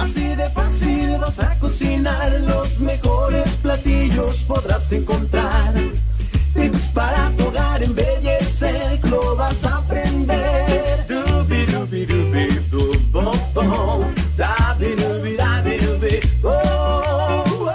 de fácil vas a cocinar. Los mejores platillos podrás encontrar. Tips para tu hogar embellecer, lo vas a aprender. Dubi dubi dubi dubo bo, dabi dubi dabi dubi oh, oh,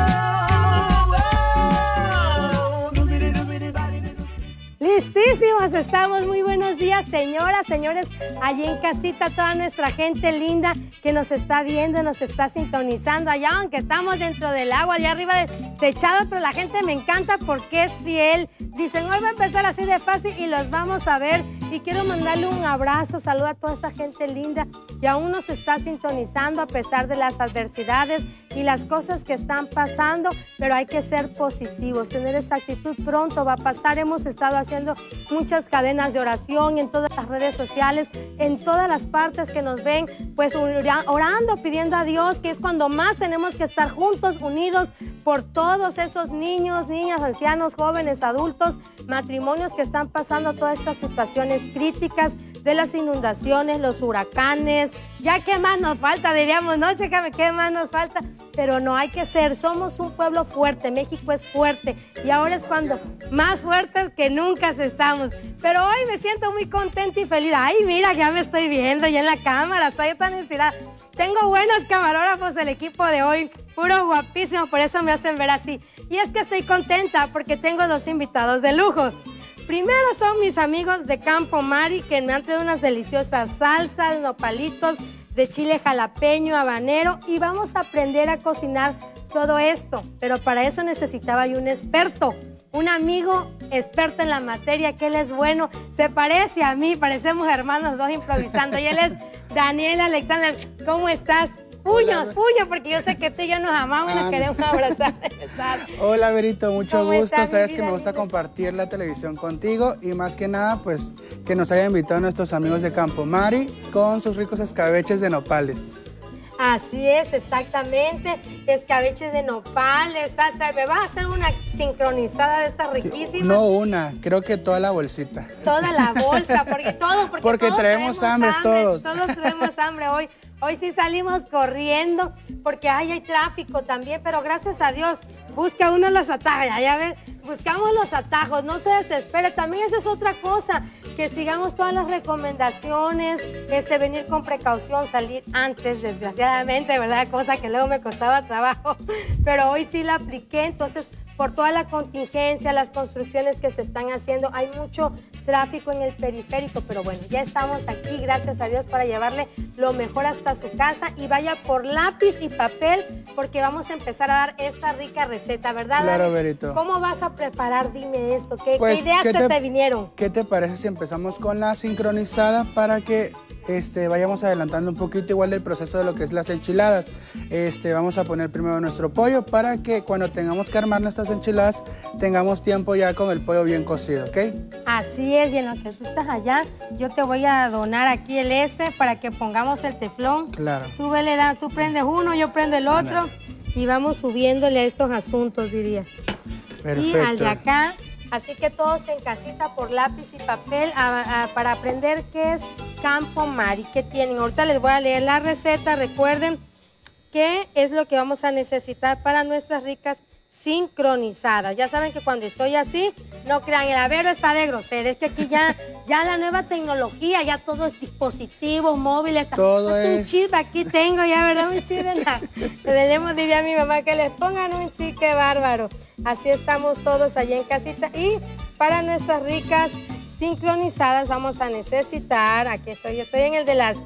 oh, dubi dubi dubi dubi. Listísimos estamos, muy buenos días señoras, señores, allí en casita, toda nuestra gente linda que nos está viendo, nos está sintonizando allá, aunque estamos dentro del agua, allá arriba del techado, pero la gente me encanta porque es fiel. Dicen, hoy va a empezar así de fácil y los vamos a ver. Y quiero mandarle un abrazo, saludo a toda esa gente linda que aún nos está sintonizando a pesar de las adversidades y las cosas que están pasando, pero hay que ser positivos, tener esa actitud, pronto va a pasar. Hemos estado haciendo muchas cadenas de oración en todas las redes sociales, en todas las partes que nos ven, pues orando, pidiendo a Dios, que es cuando más tenemos que estar juntos, unidos por todos esos niños, niñas, ancianos, jóvenes, adultos, matrimonios que están pasando todas estas situaciones críticas de las inundaciones, los huracanes. Ya qué más nos falta, diríamos, no, chécame, qué más nos falta, pero no hay que ser, somos un pueblo fuerte, México es fuerte y ahora es cuando más fuertes que nunca estamos. Pero hoy me siento muy contenta y feliz. Ay, mira, ya me estoy viendo ya en la cámara, estoy tan inspirada. Tengo buenos camarógrafos del equipo de hoy, puro guapísimo, por eso me hacen ver así. Y es que estoy contenta porque tengo dos invitados de lujo. Primero son mis amigos de Campo Mari, que me han traído unas deliciosas salsas, nopalitos de chile jalapeño, habanero, y vamos a aprender a cocinar todo esto. Pero para eso necesitaba yo un experto, un amigo experto en la materia, que él es bueno, se parece a mí, parecemos hermanos dos improvisando, y él es Daniel Alexander. ¿Cómo estás? Puño, porque yo sé que tú y yo nos amamos y nos queremos abrazar. Hola, Verito, mucho gusto. Estás, sabes que me gusta compartir la televisión contigo y más que nada, pues, que nos hayan invitado a nuestros amigos de Campo Mari con sus ricos escabeches de nopales. Así es, exactamente, escabeches de nopales. ¿Me vas a hacer una sincronizada de estas riquísimas? No una, creo que toda la bolsita. Toda la bolsa, porque todos traemos hambre todos. Todos tenemos hambre hoy. Hoy sí salimos corriendo porque hay tráfico también, pero gracias a Dios busca uno los atajos, ya ves, buscamos los atajos, no se desespere. También eso es otra cosa, que sigamos todas las recomendaciones, venir con precaución, salir antes, desgraciadamente, ¿verdad? Cosa que luego me costaba trabajo, pero hoy sí la apliqué. Entonces, por toda la contingencia, las construcciones que se están haciendo, hay mucho tráfico en el periférico, pero bueno, ya estamos aquí, gracias a Dios, para llevarle lo mejor hasta su casa. Y vaya por lápiz y papel, porque vamos a empezar a dar esta rica receta, ¿verdad, Claro, Dani? Verito. ¿Cómo vas a preparar? Dime esto, ¿qué ideas ¿qué te vinieron? ¿Qué te parece si empezamos con la sincronizada para que vayamos adelantando un poquito igual el proceso de lo que es las enchiladas? Vamos a poner primero nuestro pollo para que cuando tengamos que armar nuestras enchiladas tengamos tiempo ya con el pollo bien cocido, ¿ok? Así es, y en lo que tú estás allá, yo te voy a donar aquí el para que pongamos el teflón. Claro. Tú prendes uno, yo prendo el otro, y vamos subiéndole a estos asuntos, diría. Perfecto. Y al de acá, así que todos en casita por lápiz y papel para aprender qué es Campo Mari, qué tienen. Ahorita les voy a leer la receta. Recuerden qué es lo que vamos a necesitar para nuestras ricas sincronizadas. Ya saben que cuando estoy así, no crean, el Avero está de grosero. Es que aquí ya la nueva tecnología, ya todos dispositivos móviles. Todo es... Un chip aquí tengo ya, ¿verdad? Un chip en la... Tenemos, diría mi mamá, que les pongan un chip, qué bárbaro. Así estamos todos allá en casita. Y para nuestras ricas sincronizadas vamos a necesitar, aquí estoy, yo estoy en el de las,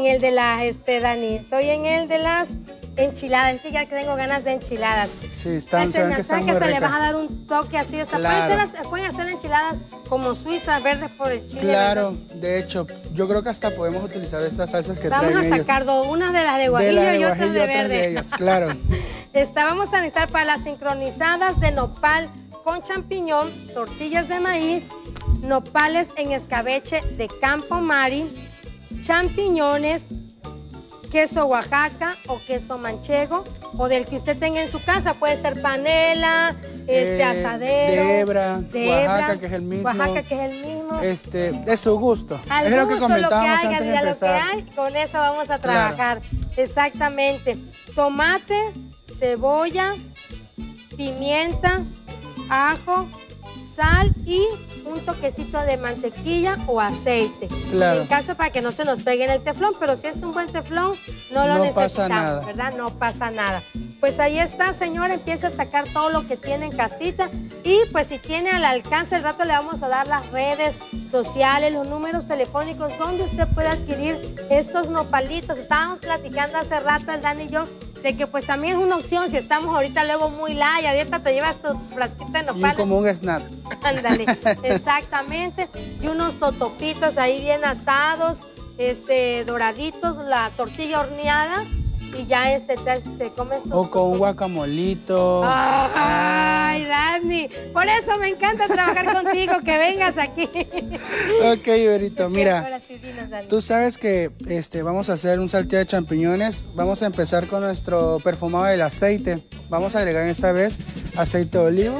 Dani, estoy en el de las enchiladas. Es que ya tengo ganas de enchiladas. Sí, se ven que están muy ricas. Le vas a dar un toque así. Claro. Pueden hacer enchiladas como suizas, verdes por el chile. Claro, de hecho, yo creo que hasta podemos utilizar estas salsas que traen ellos. Vamos a sacar una de las de guajillo y otra de verde. De ellos, claro. Vamos a necesitar para las sincronizadas de nopal con champiñón, tortillas de maíz, nopales en escabeche de Campo Mari, champiñones, queso Oaxaca o queso manchego, o del que usted tenga en su casa, puede ser panela, asadero, de Hebra, Oaxaca, que es el mismo. Oaxaca, que es el mismo. De su gusto. Al es gusto, lo que comentábamos lo que antes de empezar. Lo que hay, con eso vamos a trabajar. Claro. Exactamente. Tomate, cebolla, pimienta, ajo, sal y un toquecito de mantequilla o aceite. Claro. En caso para que no se nos pegue en el teflón, pero si es un buen teflón, no lo necesitamos, pasa nada, ¿verdad? No pasa nada. Pues ahí está, señora, empieza a sacar todo lo que tiene en casita y pues si tiene al alcance, el rato le vamos a dar las redes sociales, los números telefónicos donde usted puede adquirir estos nopalitos. Estábamos platicando hace rato el Dani y yo de que pues también es una opción si estamos ahorita luego muy light, ahorita te llevas tu frasquita de nopales. Y como un snack. Ándale, exactamente. Y unos totopitos ahí bien asados, doraditos, la tortilla horneada y ya te comes tu... O con un guacamolito. Ay, Dani, por eso me encanta trabajar contigo, que vengas aquí. Ok, Berito, mira, Ahora sí, dinos, Dani. tú sabes que vamos a hacer un salteado de champiñones. Vamos a empezar con nuestro perfumado del aceite. Vamos a agregar esta vez aceite de olivo.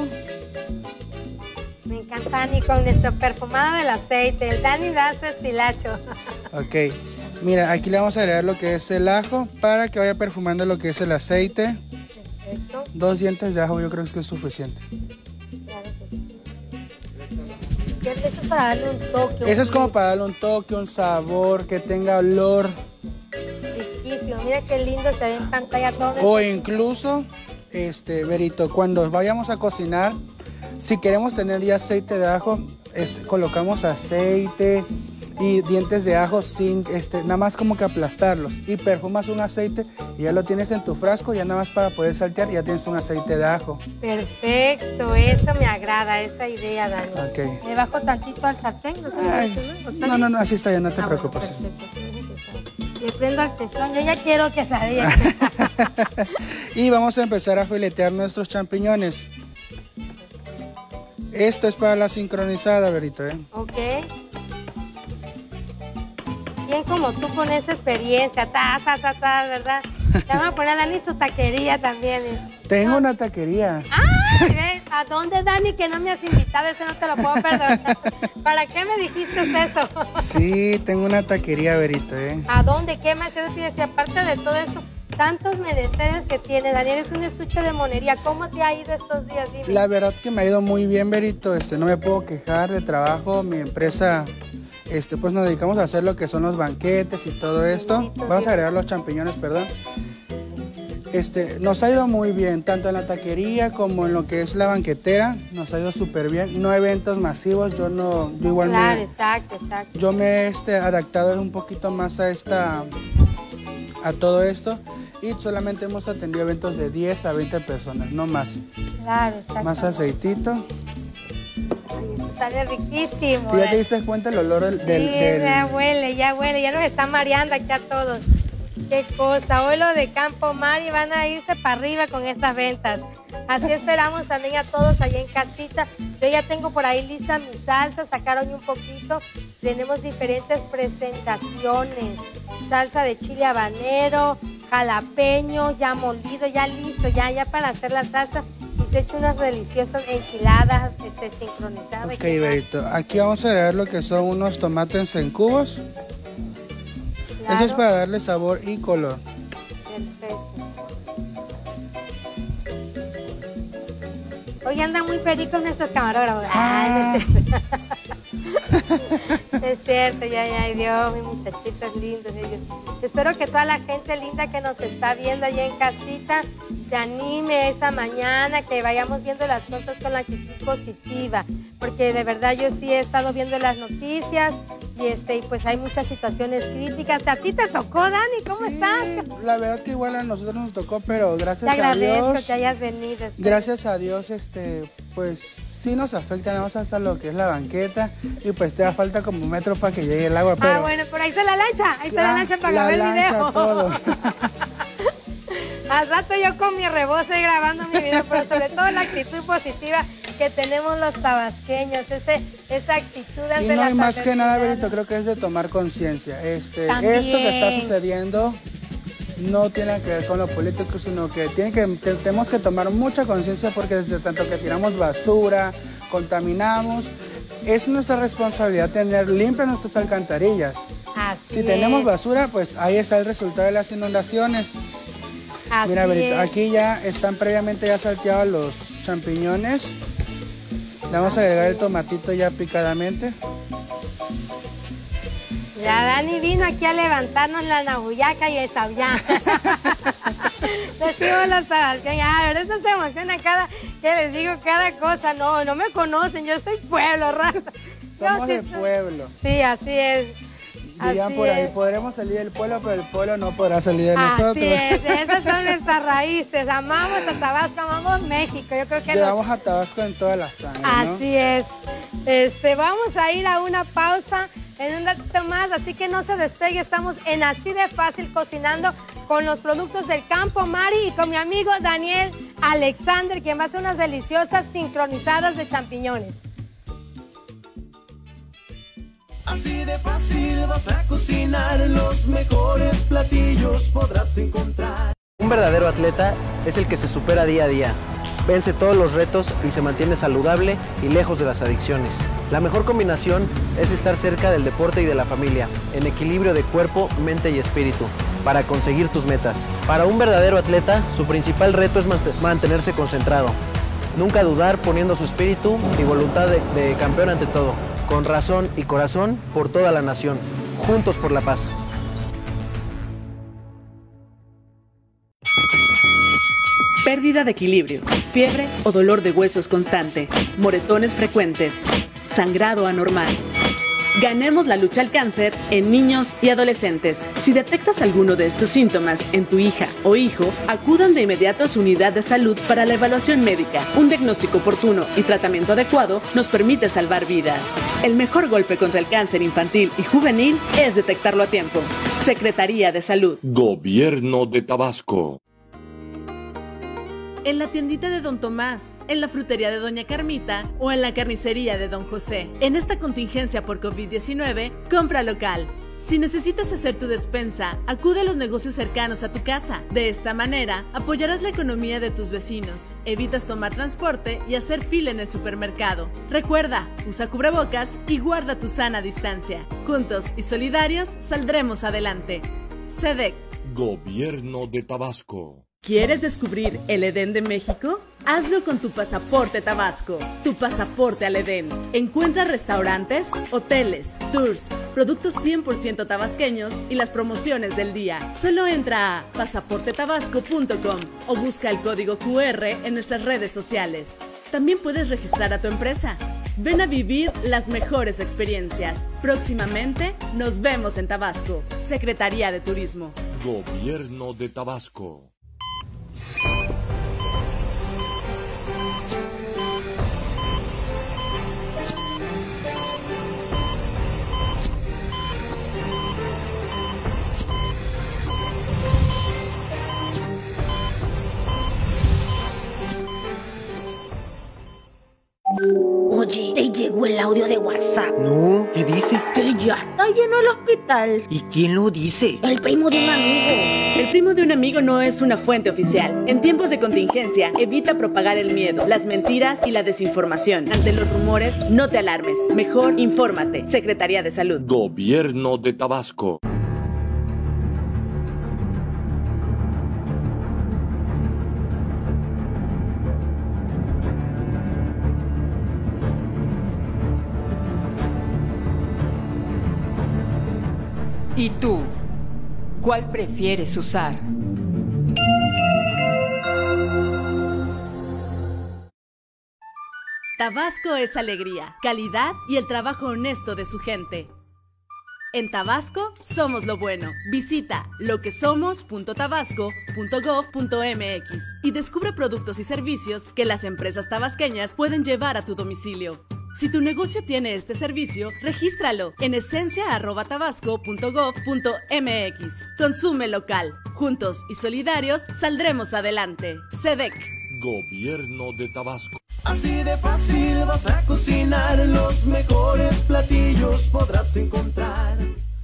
Me encanta, Dani, con nuestro perfumado del aceite. El Dani da su estilacho. Ok, mira, aquí le vamos a agregar lo que es el ajo para que vaya perfumando lo que es el aceite. Perfecto. 2 dientes de ajo yo creo que es suficiente. Claro que sí. Eso es para darle un toque. Eso es como para darle un toque, un sabor, que tenga olor. Riquísimo. Mira qué lindo se ve en pantalla todo. O incluso, Berito, cuando vayamos a cocinar, si queremos tener ya aceite de ajo, colocamos aceite y dientes de ajo sin, nada más como que aplastarlos y perfumas un aceite y ya lo tienes en tu frasco, ya nada más para poder saltear, ya tienes un aceite de ajo. Perfecto, eso me agrada, esa idea, Dani. Ok. Le bajo tantito al sartén, no sé. No, así está, ya no te preocupes. Bueno, perfecto. Le prendo al teflón, yo ya quiero quesadilla. Y vamos a empezar a filetear nuestros champiñones. Esto es para la sincronizada, Berito, Ok. Bien como tú con esa experiencia, ¿verdad? Ya vamos a poner a Dani su taquería también. Tengo una taquería. ¡Ay! ¿A dónde, Dani? Que no me has invitado, eso no te lo puedo perdonar. ¿Para qué me dijiste eso? Sí, tengo una taquería, Berito, ¿A dónde? ¿Qué más haces? Y aparte de todo esto, tantos menesteres que tienes, Daniel, es un estuche de monería. ¿Cómo te ha ido estos días? Dime. La verdad que me ha ido muy bien, Berito. No me puedo quejar de trabajo. Mi empresa, pues nos dedicamos a hacer lo que son los banquetes y todo esto. Vamos a agregar los champiñones, perdón. Nos ha ido muy bien, tanto en la taquería como en lo que es la banquetera. Nos ha ido súper bien. No eventos masivos, yo igual claro, exacto. Yo me he adaptado un poquito más a todo esto. Y solamente hemos atendido eventos de 10 a 20 personas, no más. Claro, exacto. Más aceitito. Ay, esto sale riquísimo. ¿Ya te diste cuenta el olor del... Ya huele, ya nos está mareando aquí a todos. Qué cosa, hoy lo de Campo Mari van a irse para arriba con estas ventas. Así esperamos también a todos allá en casita. Yo ya tengo por ahí lista mi salsa, sacaron un poquito. Tenemos diferentes presentaciones. Salsa de chile habanero, jalapeño, ya molido, ya listo, ya para hacer la salsa. Y se ha hecho unas deliciosas enchiladas sincronizadas. Ok, Berito, aquí vamos a agregar lo que son unos tomates en cubos. Claro. Eso es para darle sabor y color. Perfecto. Hoy andan muy pericos nuestros camarógrafos. Es cierto, ay Dios, mis muchachitos lindos ellos. Espero que toda la gente linda que nos está viendo allá en casita se anime esta mañana, que vayamos viendo las cosas con la actitud positiva, porque de verdad yo sí he estado viendo las noticias y pues hay muchas situaciones críticas. ¿A ti te tocó, Dani? ¿Cómo estás? La verdad que igual a nosotros nos tocó, pero gracias a Dios. Te agradezco que hayas venido. Gracias a Dios, pues sí nos afecta, nada más hasta lo que es la banqueta y pues te da falta como 1 metro para que llegue el agua. Pero bueno, por ahí está la lancha, la lancha para ver el video. Todo. Al rato yo con mi rebozo grabando mi video, pero sobre todo la actitud positiva que tenemos los tabasqueños, esa actitud ante y no hay más que nada, adversidades. Berito, creo que es de tomar conciencia. Esto que está sucediendo no tiene que ver con lo político, sino que tenemos que tomar mucha conciencia, porque desde tanto que tiramos basura, contaminamos, es nuestra responsabilidad tener limpias nuestras alcantarillas. Si tenemos basura, pues ahí está el resultado de las inundaciones. Mira, Verito, aquí ya están previamente ya salteados los champiñones. Le vamos a agregar el tomatito ya picadamente. La Dani vino aquí a levantarnos la nahuyaca y el sauyán. Decimos las tabasqueñas, a ver, eso se emociona cada, que les digo cada cosa. No, no me conocen, yo soy pueblo, raza. Somos de pueblo. Sí, así es. Dirían por ahí, podremos salir del pueblo, pero el pueblo no podrá salir de nosotros. Así es, esas son nuestras raíces. Amamos a Tabasco, amamos México. Yo creo que llevamos a Tabasco en toda la sangre, ¿no? Así es. Vamos a ir a una pausa en un ratito más, así que no se despegue. Estamos en Así de Fácil cocinando con los productos del campo, Mari, y con mi amigo Daniel Alexander, quien va a hacer unas deliciosas sincronizadas de champiñones. Así de fácil vas a cocinar, los mejores platillos podrás encontrar. Un verdadero atleta es el que se supera día a día, vence todos los retos y se mantiene saludable y lejos de las adicciones. La mejor combinación es estar cerca del deporte y de la familia, en equilibrio de cuerpo, mente y espíritu, para conseguir tus metas. Para un verdadero atleta, su principal reto es mantenerse concentrado, nunca dudar poniendo su espíritu y voluntad de campeón ante todo, con razón y corazón por toda la nación, juntos por la paz. Pérdida de equilibrio, fiebre o dolor de huesos constante, moretones frecuentes, sangrado anormal. Ganemos la lucha al cáncer en niños y adolescentes. Si detectas alguno de estos síntomas en tu hija o hijo, acudan de inmediato a su unidad de salud para la evaluación médica. Un diagnóstico oportuno y tratamiento adecuado nos permite salvar vidas. El mejor golpe contra el cáncer infantil y juvenil es detectarlo a tiempo. Secretaría de Salud. Gobierno de Tabasco. En la tiendita de Don Tomás, en la frutería de Doña Carmita o en la carnicería de Don José. En esta contingencia por COVID-19, compra local. Si necesitas hacer tu despensa, acude a los negocios cercanos a tu casa. De esta manera, apoyarás la economía de tus vecinos, evitas tomar transporte y hacer fila en el supermercado. Recuerda, usa cubrebocas y guarda tu sana distancia. Juntos y solidarios, saldremos adelante. SEDEC. Gobierno de Tabasco. ¿Quieres descubrir el Edén de México? Hazlo con tu pasaporte Tabasco, tu pasaporte al Edén. Encuentra restaurantes, hoteles, tours, productos 100% tabasqueños y las promociones del día. Solo entra a pasaportetabasco.com o busca el código QR en nuestras redes sociales. También puedes registrar a tu empresa. Ven a vivir las mejores experiencias. Próximamente nos vemos en Tabasco. Secretaría de Turismo. Gobierno de Tabasco. Oye, te llegó el audio de WhatsApp. No, ¿qué dice? Que ya está lleno el hospital. ¿Y quién lo dice? El primo de un amigo. El primo de un amigo no es una fuente oficial. En tiempos de contingencia, evita propagar el miedo, las mentiras y la desinformación. Ante los rumores, no te alarmes. Mejor infórmate. Secretaría de Salud. Gobierno de Tabasco. ¿Y tú? ¿Cuál prefieres usar? Tabasco es alegría, calidad y el trabajo honesto de su gente. En Tabasco somos lo bueno. Visita loquesomos.tabasco.gov.mx y descubre productos y servicios que las empresas tabasqueñas pueden llevar a tu domicilio. Si tu negocio tiene este servicio, regístralo en esencia@tabasco.gov.mx. Consume local. Juntos y solidarios saldremos adelante. SEDEC. Gobierno de Tabasco. Así de fácil vas a cocinar, los mejores platillos podrás encontrar.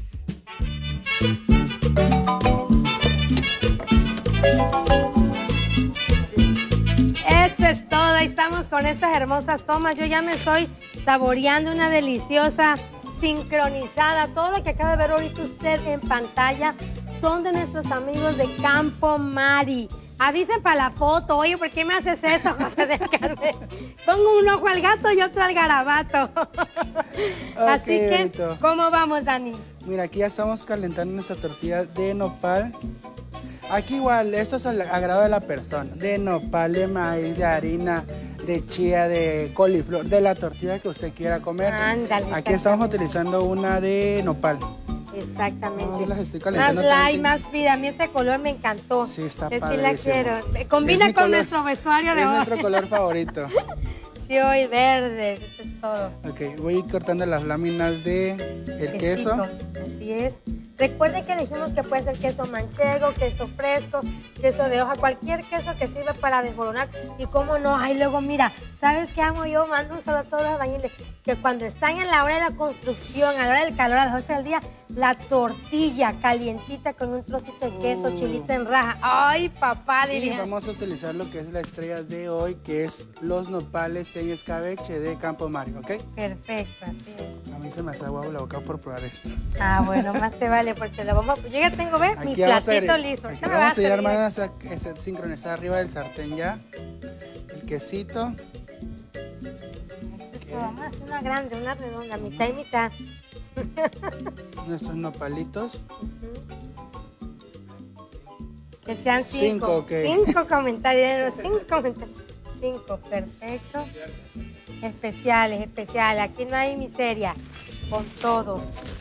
Eso es todo, ahí estamos con estas hermosas tomas. Yo ya me estoy saboreando una deliciosa sincronizada. Todo lo que acaba de ver ahorita usted en pantalla son de nuestros amigos de Campo Mari. Avisen para la foto. Oye, ¿por qué me haces eso, José del Carmen? Pongo un ojo al gato y otro al garabato. Así que, ¿cómo vamos, Dani? Mira, aquí ya estamos calentando nuestra tortilla de nopal. Aquí igual, esto es al agrado de la persona. De nopal, de maíz, de harina, de chía, de coliflor, de la tortilla que usted quiera comer. Ándale. Aquí estamos utilizando una de nopal. Exactamente. No, las estoy calentando. Más light, más fría. A mí ese color me encantó. Sí, está padrísimo. Sí la quiero. Combina con nuestro vestuario de hoy. Es nuestro color favorito. Sí, hoy verde. Eso es todo. Ok, voy a ir cortando las láminas de el queso. Así es. Recuerden que dijimos que puede ser queso manchego, queso fresco, queso de hoja, cualquier queso que sirva para desboronar. Y cómo no, ay, luego mira, ¿sabes qué amo yo? Mando un saludo a todos los albañiles, que cuando están en la hora de la construcción, a la hora del calor, a las 12 del día, la tortilla calientita con un trocito de queso, chilito en raja. Ay, papá, diría. Y vamos a utilizar lo que es la estrella de hoy, que es los nopales en escabeche de Campo Mari, ¿ok? Perfecto, así es. A mí se me hace agua la boca por probar esto. Ah, bueno, más te vale, porque lo vamos a... Yo ya tengo, ¿ves? Mi platito listo. Aquí vamos a ir, hermanas, a sincronizar arriba del sartén ya. El quesito. Esto es todo. Vamos a hacer una grande, una redonda, mitad y mitad. Nuestros nopalitos. Que sean 5. 5 comentarios, 5 comentarios. 5, perfecto. Especiales. Aquí no hay miseria. Con todo.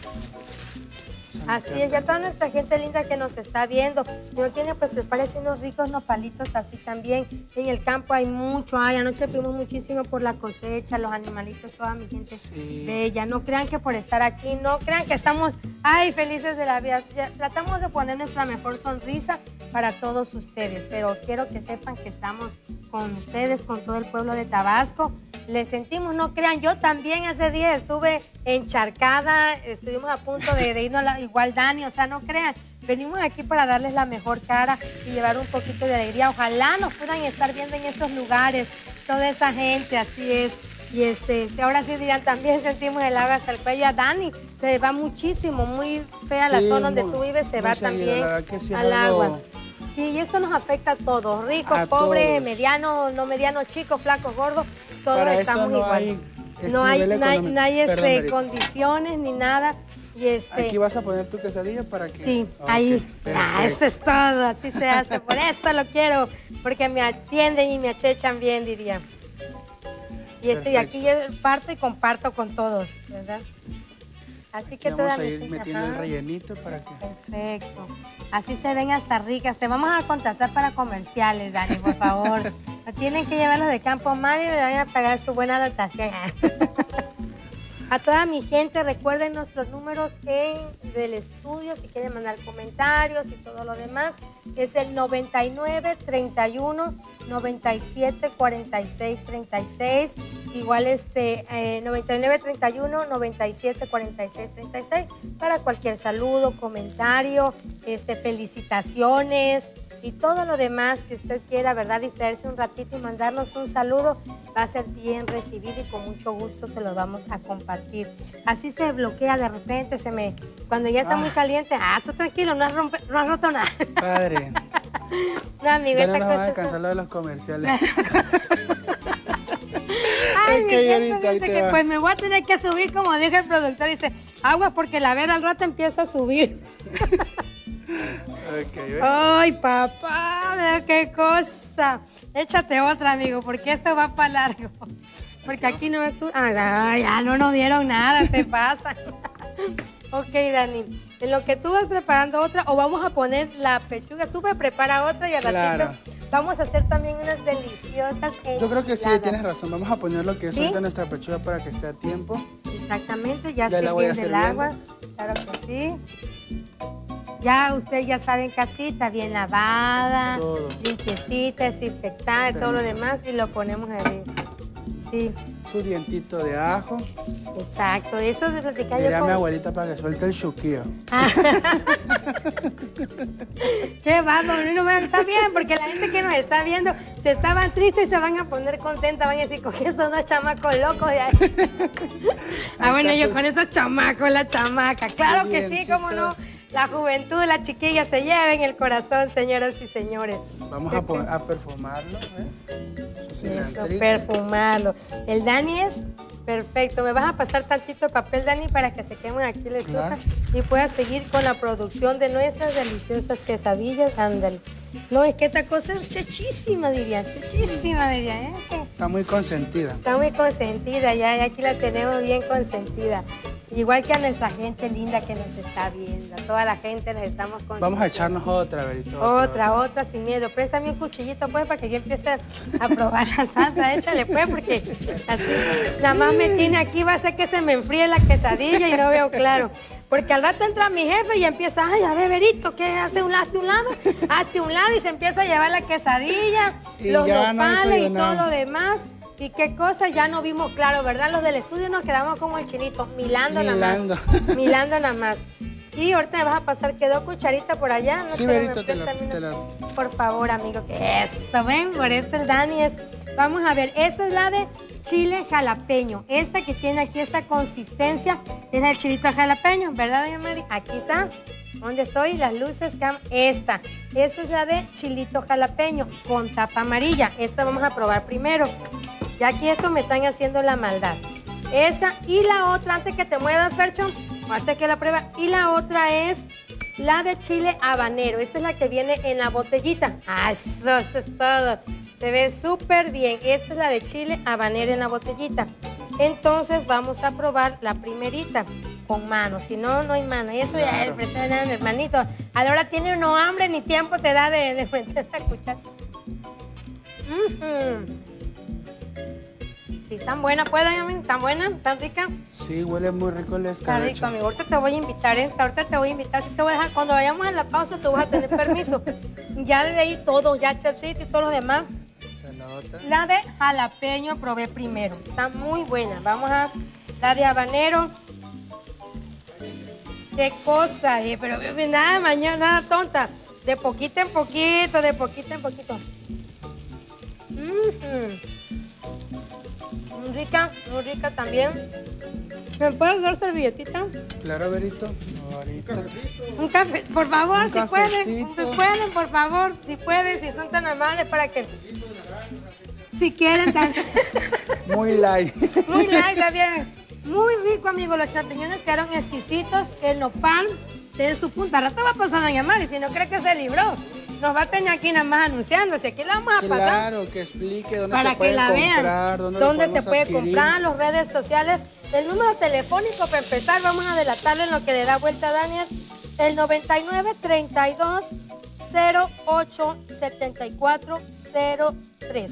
Así es, ya toda nuestra gente linda que nos está viendo. Si no tiene, pues prepárese unos ricos nopalitos así también. En el campo hay mucho. Ay, anoche fuimos muchísimo por la cosecha, los animalitos, toda mi gente bella. No crean que por estar aquí, no crean que estamos, ay, felices de la vida. Ya, tratamos de poner nuestra mejor sonrisa para todos ustedes. Pero quiero que sepan que estamos con ustedes, con todo el pueblo de Tabasco. Les sentimos, no crean, yo también ese día estuve encharcada, estuvimos a punto de irnos igual Dani, o sea, no crean, venimos aquí para darles la mejor cara y llevar un poquito de alegría. Ojalá nos puedan estar viendo en esos lugares, toda esa gente, así es. Y ahora sí dirán, también sentimos el agua hasta el cuello. A Dani se va muchísimo, muy fea la zona donde tú vives, se va también al agua. Sí, y esto nos afecta a todos, ricos, pobres, medianos, no medianos, chicos, flacos, gordos, todos estamos igual. No hay condiciones ni nada. Y aquí vas a poner tu quesadilla para que... Sí, ahí. Esto es todo, así se hace. Por esto lo quiero, porque me atienden y me achechan bien, diría. Y aquí yo parto y comparto con todos, ¿verdad? Así que vamos a ir metiendo el rellenito para que... Perfecto. Así se ven hasta ricas. Te vamos a contratar para comerciales, Dani, por favor. No tienen que llevarlos de Campo Mari y le van a pagar su buena dotación. A toda mi gente, recuerden nuestros números del estudio, si quieren mandar comentarios y todo lo demás. Es el 99 31 97 46 36. Igual 99 31 97 46 36 para cualquier saludo, comentario, felicitaciones y todo lo demás que usted quiera, ¿verdad? Distraerse un ratito y mandarnos un saludo, va a ser bien recibido y con mucho gusto se lo vamos a compartir. Así se bloquea de repente, cuando ya está muy caliente, tú tranquilo, no has roto nada. Padre. No, amigo, ya no nos van a alcanzar lo de los comerciales. Ay, mi gente dice que pues me voy a tener que subir, como dijo el productor, dice, aguas porque la vera al rato empieza a subir. Ay, papá, qué cosa. Échate otra, amigo, porque esto va para largo. Porque aquí no ves tú. Ya no nos dieron nada, se pasa. Ok, Dani, en lo que tú vas preparando otra, o vamos a poner la pechuga, tú me preparas otra y al ratito vamos a hacer también unas deliciosas enchiladas. Yo creo que sí, tienes razón. Vamos a poner lo que es ahorita nuestra pechuga para que esté a tiempo. Exactamente, ya esté bien del agua. Claro que sí. Ya ustedes ya saben, casita, bien lavada, limpiecita, desinfectada, todo lo demás, y lo ponemos a hervir. Sí. Su dientito de ajo. Exacto, eso de platicar Mira yo a con... mi abuelita para que suelte el chuquillo. Qué bárbaro, no me está bien, porque la gente que nos está viendo se estaban tristes y se van a poner contentas, van a decir, con esos dos chamacos locos de ahí. Bueno, yo con esos chamacos, la chamaca, claro que sí, cómo no. La juventud, la chiquilla se lleva en el corazón, señoras y señores. Vamos a perfumarlo, Eso, perfumarlo. El Dani es perfecto. Me vas a pasar tantito de papel, Dani, para que se quemen aquí la estufa y puedas seguir con la producción de nuestras deliciosas quesadillas. Ándale. No, es que esta cosa es chechísima, diría. Chechísima, diría. Está muy consentida. Está muy consentida, ya aquí la tenemos bien consentida. Igual que a nuestra gente linda que nos está viendo. A toda la gente nos estamos consintiendo. Vamos a echarnos otra, Verito. Otra, sin miedo. Préstame un cuchillito, pues, para que yo empiece a probar la salsa. Échale, pues, porque así nada más me tiene aquí, va a ser que se me enfríe la quesadilla y no veo claro. Porque al rato entra mi jefe y empieza, ay, a ver, Verito, ¿qué hace? Hazte un lado, hazte un lado, y se empieza a llevar la quesadilla, y los nopales y todo lo demás. ¿Y qué cosa? Ya no vimos claro, ¿verdad? Los del estudio nos quedamos como el chinito, milando nada más. Milando nada más. Y ahorita me vas a pasar, quedó cucharita por allá. ¿No? Sí, Verito, te la... Por favor, amigo, que esto, ven, por eso el Dani es... Vamos a ver, esta es la de chile jalapeño. Esta que tiene aquí esta consistencia es el chilito jalapeño, ¿verdad, doña Mari? Aquí está. ¿Dónde estoy? Las luces, esta. Esta es la de chilito jalapeño con tapa amarilla. Esta vamos a probar primero. Ya aquí esto me están haciendo la maldad. Esa y la otra, antes que te muevas, Fercho, antes que la prueba. Y la otra es la de chile habanero. Esta es la que viene en la botellita. Eso es todo. Se ve súper bien. Esta es la de chile habanero en la botellita. Entonces vamos a probar la primerita con mano. Si no, no hay mano. Y eso ya es el hermanito. A la hora tiene uno hambre ni tiempo te da de meter la cuchara. Sí, están buenas, ¿puedo, Yamin? ¿Tan buena? ¿Tan rica? Sí, huele muy rico el escabeche. Está rico, amigo. Ahorita te voy a invitar, ahorita te voy a invitar. Sí, te voy a dejar, cuando vayamos a la pausa, te voy a tener permiso. Ya desde ahí todo, ya chefcito y todos los demás. Esta es la otra. La de jalapeño probé primero. Está muy buena. Vamos a la de habanero. Qué cosa, pero nada mañana, nada tonta. De poquito en poquito, de poquito en poquito. Muy rica también. ¿Me puedes dar servilletita? Claro, Verito. Ahorita. Un café, por favor, si pueden, por favor, si pueden, si son tan amables para que... Si quieren también. Muy light. Muy light, está bien. Muy rico, amigo. Los champiñones quedaron exquisitos. El nopal tiene su punta. Rato va a pasar doña Mari, si no cree que se libró. Nos va a tener aquí nada más anunciándose. Aquí la vamos a pasar. Claro, que explique dónde para se puede comprar, dónde se puede comprar, las redes sociales. El número telefónico, para empezar, vamos a delatarle en lo que le da vuelta a Daniel. El 99 32 08 74 03.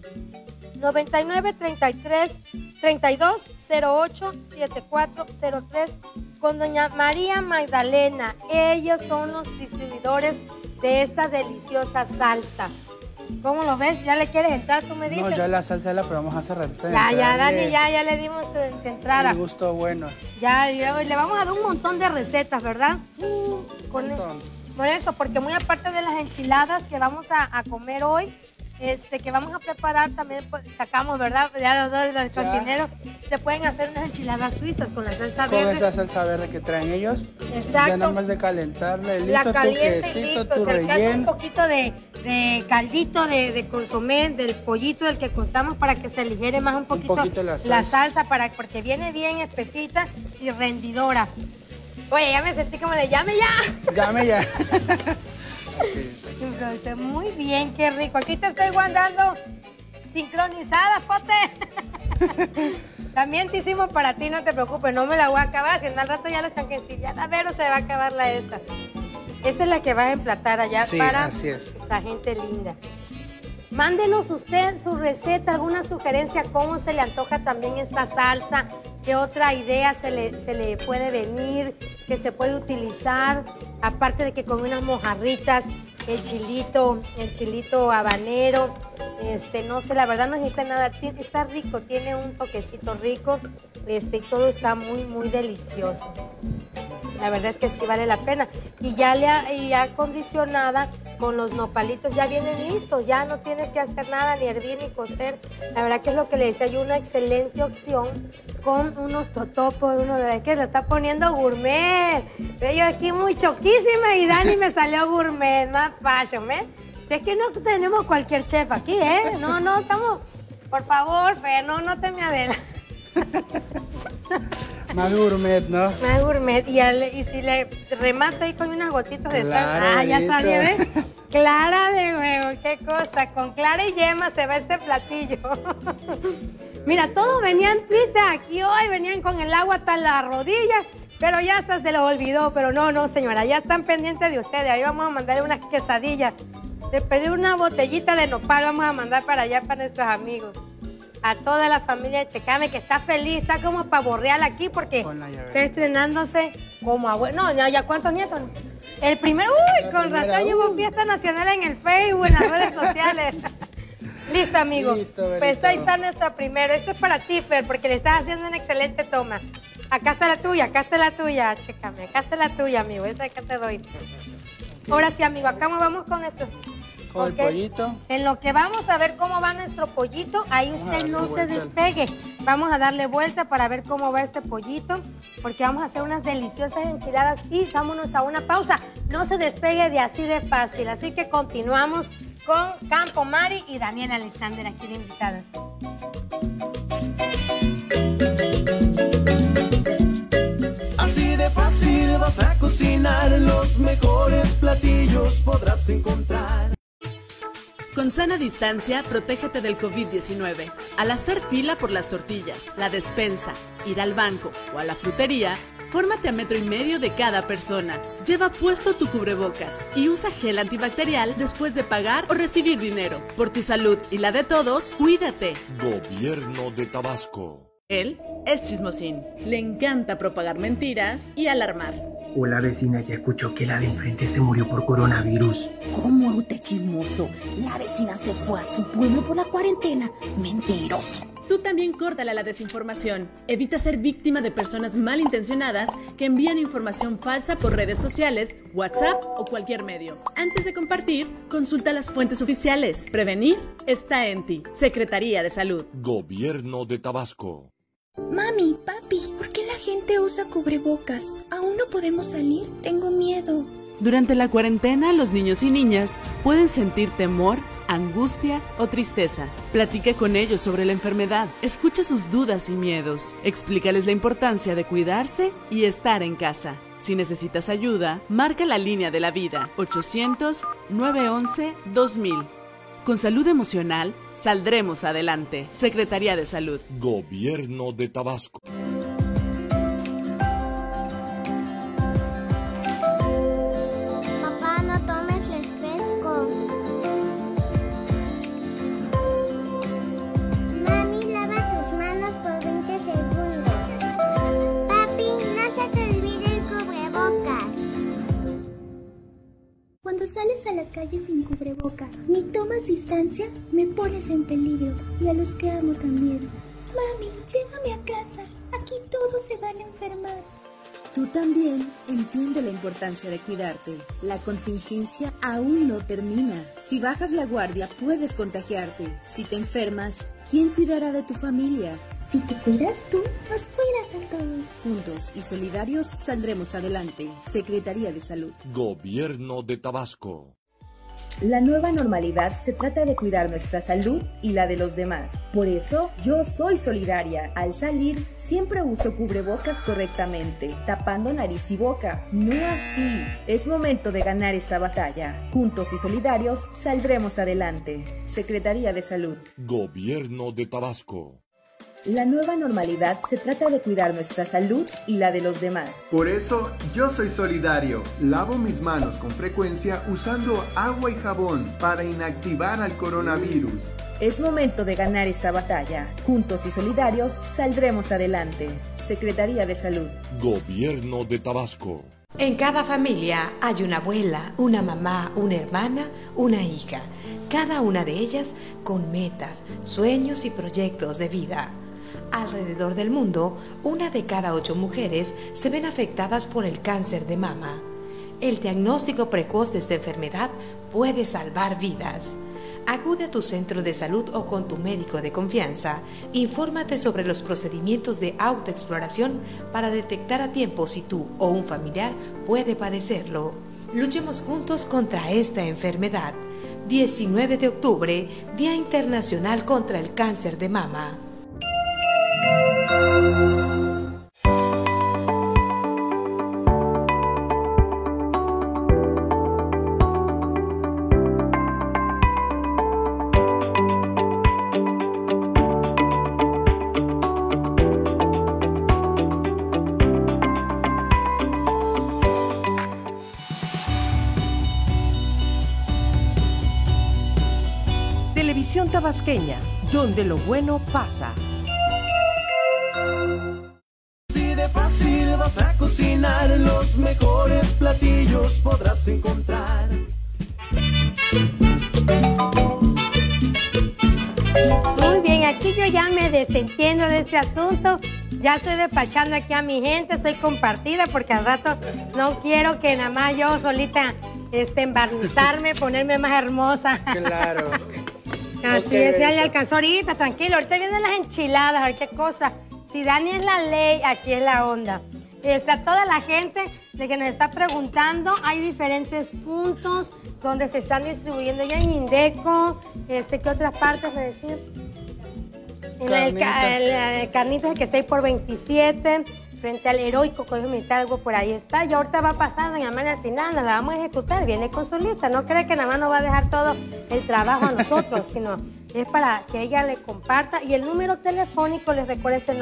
99 33 32 08 7403 con doña María Magdalena. Ellos son los distribuidores de esta deliciosa salsa. ¿Cómo lo ves? ¿Ya le quieres entrar? Tú me dices. No, ya la salsa la probamos hace rato. Ya, Dani, ya le dimos su entrada. El gusto bueno. Ya, le vamos a dar un montón de recetas, ¿verdad? Por eso, porque muy aparte de las enchiladas que vamos a comer hoy, que vamos a preparar también, pues, sacamos, ¿verdad? Ya los dos de los cocineros se pueden hacer unas enchiladas suizas con la salsa verde. Con esa salsa verde que traen ellos. Exacto. Ya nada más de calentarla, listo, la caliente, tu quesito, listo. tu relleno. Un poquito de caldito de consomé, del pollito del que contamos para que se aligere más un poquito la salsa porque viene bien espesita y rendidora. Oye, ya me sentí como de llame ya. Llame ya. Muy bien, qué rico. Aquí te estoy guardando sincronizada, Pote. También te hicimos para ti, no te preocupes, no me la voy a acabar. Si en al rato ya los chanquecillos, ya la vero se va a acabar la esta. Esa es la que vas a emplatar allá para esta gente linda. Mándenos usted su receta, alguna sugerencia, cómo se le antoja también esta salsa, qué otra idea se le puede venir, que se puede utilizar, aparte de que con unas mojarritas el chilito habanero. No sé, la verdad no necesita nada. Está rico, tiene un toquecito rico. Y todo está muy, muy delicioso. La verdad es que sí vale la pena. Y ya condicionada con los nopalitos, ya vienen listos. Ya no tienes que hacer nada, ni hervir, ni cocer. La verdad que es lo que le decía yo, una excelente opción con unos totopos. Uno de que lo está poniendo gourmet. Veo yo aquí muy choquísima y Dani me salió gourmet, más fashion, ¿eh? Si es que no tenemos cualquier chef aquí, ¿eh? No, estamos... Por favor, Fer, no te me adelantes. Más gourmet, ¿no? Más gourmet. Y si le remato ahí con unas gotitas de sal. Ya sabía, ¿ves? Clara de huevo, qué cosa. Con clara y yema se va este platillo. Mira, todos venían tristes aquí hoy, venían con el agua hasta las rodillas, pero ya hasta se los olvidó. Pero no, señora, ya están pendientes de ustedes. Ahí vamos a mandarle unas quesadillas. Le pedí una botellita de nopal, vamos a mandar para allá para nuestros amigos. A toda la familia de Checame, que está feliz, está como pavorreal aquí porque está estrenándose como abuelo. No, ya ¿cuántos nietos? El primero, con razón llevo fiesta nacional en el Facebook, en las redes sociales. Listo, amigo. Listo, pues ahí está nuestra primera. Esto es para ti, Fer, porque le estás haciendo una excelente toma. Acá está la tuya, Checame. Acá está la tuya, amigo. Esa acá te doy. Ahora sí, amigo, acá vamos con esto. Con el pollito. En lo que vamos a ver cómo va nuestro pollito, ahí usted no se despegue. Vamos a darle vuelta para ver cómo va este pollito, porque vamos a hacer unas deliciosas enchiladas y vámonos a una pausa. No se despegue de así de fácil, así que continuamos con Campo Mari y Daniela Alexander aquí de invitadas. Así de fácil vas a cocinar, los mejores platillos podrás encontrar. Con sana distancia, protégete del COVID-19. Al hacer fila por las tortillas, la despensa, ir al banco o a la frutería, fórmate a 1,5 metros de cada persona. Lleva puesto tu cubrebocas y usa gel antibacterial después de pagar o recibir dinero. Por tu salud y la de todos, cuídate. Gobierno de Tabasco. Él es chismosín. Le encanta propagar mentiras y alarmar. Hola vecina, ya escuchó que la de enfrente se murió por coronavirus. ¿Cómo es usted chismoso? La vecina se fue a su pueblo por la cuarentena. Mentiroso. Tú también córtale a la desinformación. Evita ser víctima de personas malintencionadas que envían información falsa por redes sociales, WhatsApp o cualquier medio. Antes de compartir, consulta las fuentes oficiales. Prevenir está en ti. Secretaría de Salud. Gobierno de Tabasco. Mami, papi, ¿por qué la gente usa cubrebocas? ¿Aún no podemos salir? Tengo miedo. Durante la cuarentena, los niños y niñas pueden sentir temor, angustia o tristeza. Platica con ellos sobre la enfermedad. Escucha sus dudas y miedos. Explícales la importancia de cuidarse y estar en casa. Si necesitas ayuda, marca la línea de la vida 800-911-2000. Con salud emocional, saldremos adelante. Secretaría de Salud. Gobierno de Tabasco. Papá, no tomes refresco. Mami, lava tus manos por 20 segundos. Papi, no se te olvide el cubrebocas. Cuando sales a la calle sin cubreboca, ni tomas distancia, me pones en peligro. Y a los que amo también. Mami, llévame a casa. Aquí todos se van a enfermar. Tú también entiende la importancia de cuidarte. La contingencia aún no termina. Si bajas la guardia, puedes contagiarte. Si te enfermas, ¿quién cuidará de tu familia? Si te cuidas tú, nos cuidas a todos. Juntos y solidarios saldremos adelante. Secretaría de Salud. Gobierno de Tabasco. La nueva normalidad se trata de cuidar nuestra salud y la de los demás. Por eso, yo soy solidaria. Al salir, siempre uso cubrebocas correctamente, tapando nariz y boca. No así. Es momento de ganar esta batalla. Juntos y solidarios, saldremos adelante. Secretaría de Salud. Gobierno de Tabasco. La nueva normalidad se trata de cuidar nuestra salud y la de los demás. Por eso, yo soy solidario. Lavo mis manos con frecuencia usando agua y jabón para inactivar al coronavirus. Es momento de ganar esta batalla. Juntos y solidarios, saldremos adelante. Secretaría de Salud. Gobierno de Tabasco. En cada familia hay una abuela, una mamá, una hermana, una hija. Cada una de ellas con metas, sueños y proyectos de vida. Alrededor del mundo, 1 de cada 8 mujeres se ven afectadas por el cáncer de mama. El diagnóstico precoz de esta enfermedad puede salvar vidas. Acude a tu centro de salud o con tu médico de confianza. Infórmate sobre los procedimientos de autoexploración para detectar a tiempo si tú o un familiar puede padecerlo. Luchemos juntos contra esta enfermedad. 19 de octubre, Día Internacional contra el Cáncer de Mama. Televisión tabasqueña, donde lo bueno pasa. Si de fácil vas a cocinar, los mejores platillos podrás encontrar. Muy bien, aquí yo ya me desentiendo de este asunto. Ya estoy despachando aquí a mi gente, soy compartida porque al rato no quiero que nada más yo solita embarnizarme, ponerme más hermosa. Claro. Así es, ya le alcanzó ahorita, tranquilo. Ahorita vienen las enchiladas, a ver qué cosa. Si Dani es la ley, aquí es la onda. Está toda la gente de que nos está preguntando, hay diferentes puntos donde se están distribuyendo ya en Indeco. ¿Qué otras partes me decían? El Carnitas, que está ahí por 27, frente al Heroico Colegio Militar, algo por ahí está. Y ahorita va a pasar, doña María, al final, nos la vamos a ejecutar, viene con su lista. No cree que nada más nos va a dejar todo el trabajo a nosotros, sino es para que ella le comparta. Y el número telefónico, les recuerdo, es el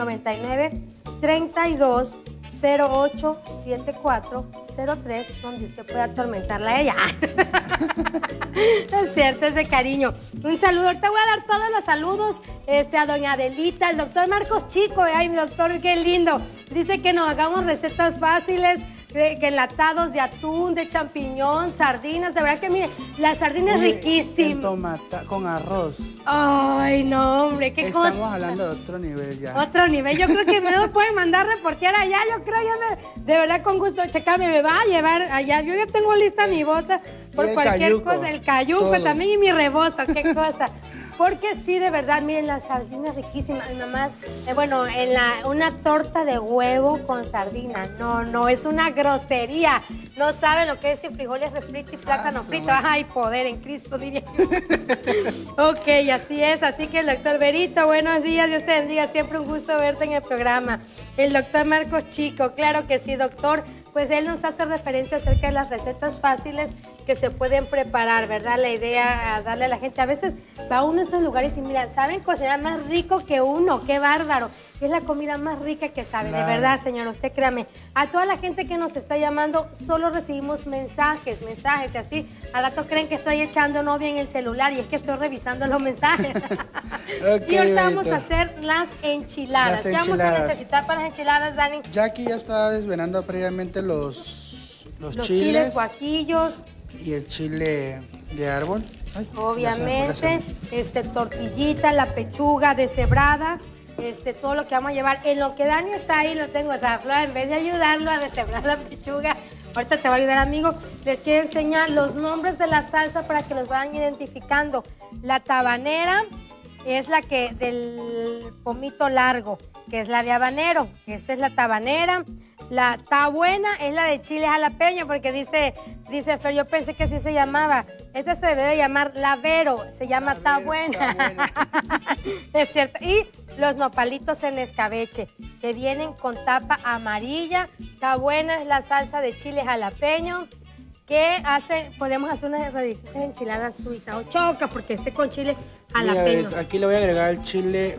99-32 08 7403, donde usted puede atormentarla a ella. Es cierto, es de cariño. Un saludo. Ahorita voy a dar todos los saludos a doña Adelita, el doctor Marcos Chico. Ay, mi doctor, qué lindo. Dice que nos hagamos recetas fáciles, que enlatados de atún, de champiñón, sardinas. De verdad que, mire, la sardina es riquísima. Tomate con arroz. Ay, no, hombre, qué cosa. Estamos hablando de otro nivel ya. Otro nivel. Yo creo que me lo pueden mandar reportear allá. Yo creo, de verdad, con gusto, checame, me va a llevar allá. Yo ya tengo lista mi bota por cualquier cosa. El cayuco también y mi rebozo, qué cosa. Porque sí, de verdad, miren, las sardinas riquísimas. Mi mamá, una torta de huevo con sardinas. No, es una grosería. No saben lo que es frijoles refritos y plátano frito. Ay, poder en Cristo, diría yo. Ok, así es. Así que el doctor Berito, buenos días. Dios te bendiga. Siempre un gusto verte en el programa. El doctor Marcos Chico, claro que sí, doctor. Pues él nos hace referencia acerca de las recetas fáciles que se pueden preparar, ¿verdad? La idea a darle a la gente. A veces va uno a esos lugares y mira, saben cocinar más rico que uno, qué bárbaro. Es la comida más rica que sabe, claro. De verdad, señor, usted créame. A toda la gente que nos está llamando, solo recibimos mensajes, y así. Al rato creen que estoy echando novia en el celular y es que estoy revisando los mensajes. Y ahorita vamos a hacer las enchiladas. ¿Qué vamos a necesitar para las enchiladas, Dani? Jackie ya está desvenando previamente los chiles guajillos. Y el chile de árbol. Ay, obviamente, tortillita, la pechuga deshebrada, todo lo que vamos a llevar. En lo que Dani está ahí, lo tengo, o sea, Flor, en vez de ayudarlo a deshebrar la pechuga, ahorita te va a ayudar, amigo, les quiero enseñar los nombres de la salsa para que los vayan identificando. La tabanera es la que del pomito largo, que es la de habanero, esa es la tabanera. La Ta Buena es la de chile jalapeño, porque dice Fer, yo pensé que así se llamaba. Esta se debe de llamar Lavero, se llama Ta Buena. Es cierto. Y los nopalitos en escabeche, que vienen con tapa amarilla. Ta Buena es la salsa de chile jalapeño, que podemos hacer unas deliciosas enchiladas suizas o chocas, porque con chile jalapeño. Mira, aquí le voy a agregar el chile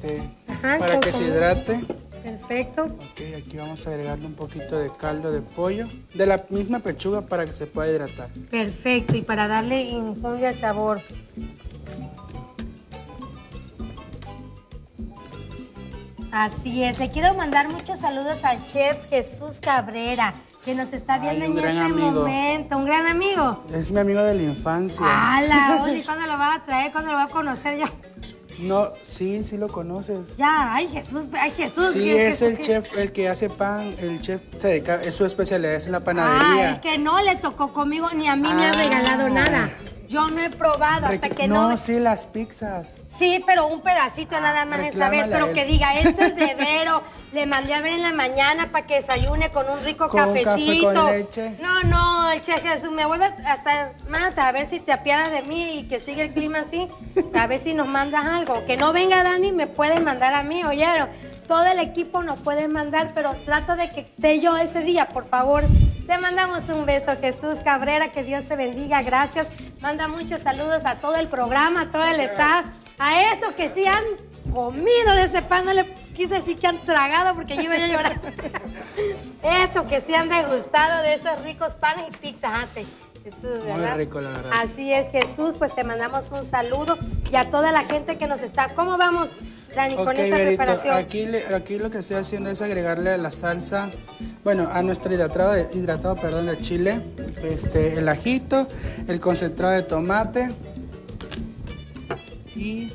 para que se hidrate. Perfecto. Ok, aquí vamos a agregarle un poquito de caldo de pollo, de la misma pechuga para que se pueda hidratar. Perfecto, y para darle infundia de sabor. Así es, le quiero mandar muchos saludos al chef Jesús Cabrera. que nos está viendo un en gran este amigo. momento. ¿Un gran amigo? Es mi amigo de la infancia. ¡Hala! Oye, ¿cuándo lo vas a traer? ¿Cuándo lo vas a conocer ya? No, sí lo conoces. Ya, ay Jesús, ay Jesús. Sí, es el chef, el que hace pan, el chef se dedica, es su especialidad, es la panadería. Ah, es que no le tocó conmigo, ni a mí me ha regalado nada. Yo no he probado hasta que no... No, sí, las pizzas. Sí, pero un pedacito nada más esta vez, pero que diga, esto es de Vero. Le mandé a ver en la mañana para que desayune con un rico cafecito. Un café con leche. No, el chef Jesús, me vuelve hasta Marta, a ver si te apiadas de mí y que siga el clima así, a ver si nos mandas algo. Que no venga Dani, me puedes mandar a mí, oyeron. Todo el equipo nos puede mandar, pero trata de que esté yo ese día, por favor. Te mandamos un beso, Jesús Cabrera, que Dios te bendiga, gracias. Manda muchos saludos a todo el programa, a todo el staff, a estos que sí han comido de ese pan, no le quise decir que han tragado porque yo iba a llorar. Estos que sí han degustado de esos ricos panes y pizzas hace. Jesús, ¿verdad? Muy rico, la verdad. Así es, Jesús, pues te mandamos un saludo y a toda la gente que nos está. ¿Cómo vamos, Dani, con esta Verito, preparación? aquí lo que estoy haciendo es agregarle a la salsa, bueno, a nuestro hidratado de chile, el ajito, el concentrado de tomate y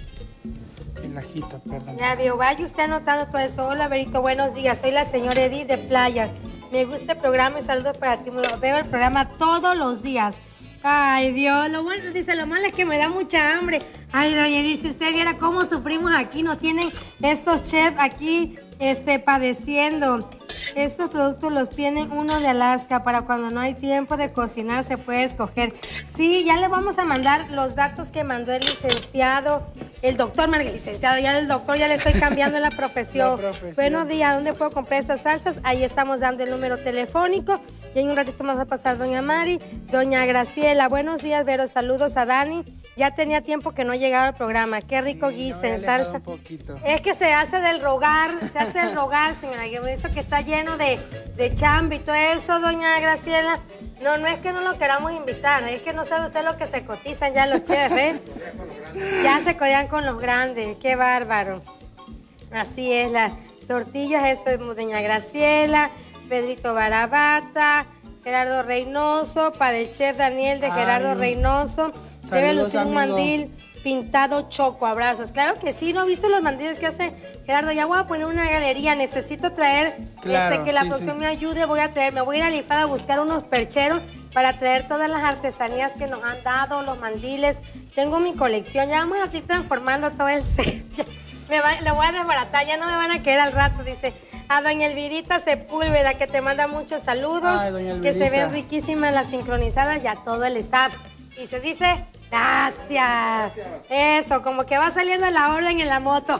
el ajito, perdón. Ya veo, vaya usted anotando todo eso. Hola, Verito, buenos días. Soy la señora Edith de Playa. Me gusta el programa y saludos para ti. Veo el programa todos los días. Ay, Dios, lo bueno, dice, lo malo es que me da mucha hambre. Ay, doña Edith, si usted viera cómo sufrimos aquí, nos tienen estos chefs aquí, padeciendo. Estos productos los tienen uno de Alaska para cuando no hay tiempo de cocinar se puede escoger. Sí, ya le vamos a mandar los datos que mandó el licenciado, el doctor, licenciado, ya el doctor ya le estoy cambiando la profesión. Buenos días, ¿dónde puedo comprar esas salsas? Ahí estamos dando el número telefónico y en un ratito más va a pasar doña Mari, doña Graciela. Buenos días, Vero, saludos a Dani. Ya tenía tiempo que no llegaba al programa. Qué rico guisa en salsa. Es que se hace del rogar, señora. Eso que está lleno de chamba y todo eso, doña Graciela. No es que no lo queramos invitar, es que no sabe usted lo que se cotizan ya los chefs, ¿eh? Ya se codean con los grandes, qué bárbaro. Así es, las tortillas, eso es doña Graciela, Pedrito Barabata, Gerardo Reynoso, para el chef Daniel de Gerardo Reynoso. Debe lucir un mandil pintado choco, abrazos. Claro que sí, ¿no viste los mandiles que hace Gerardo? Ya voy a poner una galería, necesito traer, que la producción me ayude, me voy a ir a Lifad a buscar unos percheros para traer todas las artesanías que nos han dado, los mandiles. Tengo mi colección, ya vamos a ir transformando todo el set. Lo voy a desbaratar, ya no me van a querer al rato, dice. A doña Elvirita Sepúlveda, que te manda muchos saludos, que se ven riquísimas las sincronizadas y a todo el staff. Y se dice, gracias. Eso, como que va saliendo la orden en la moto.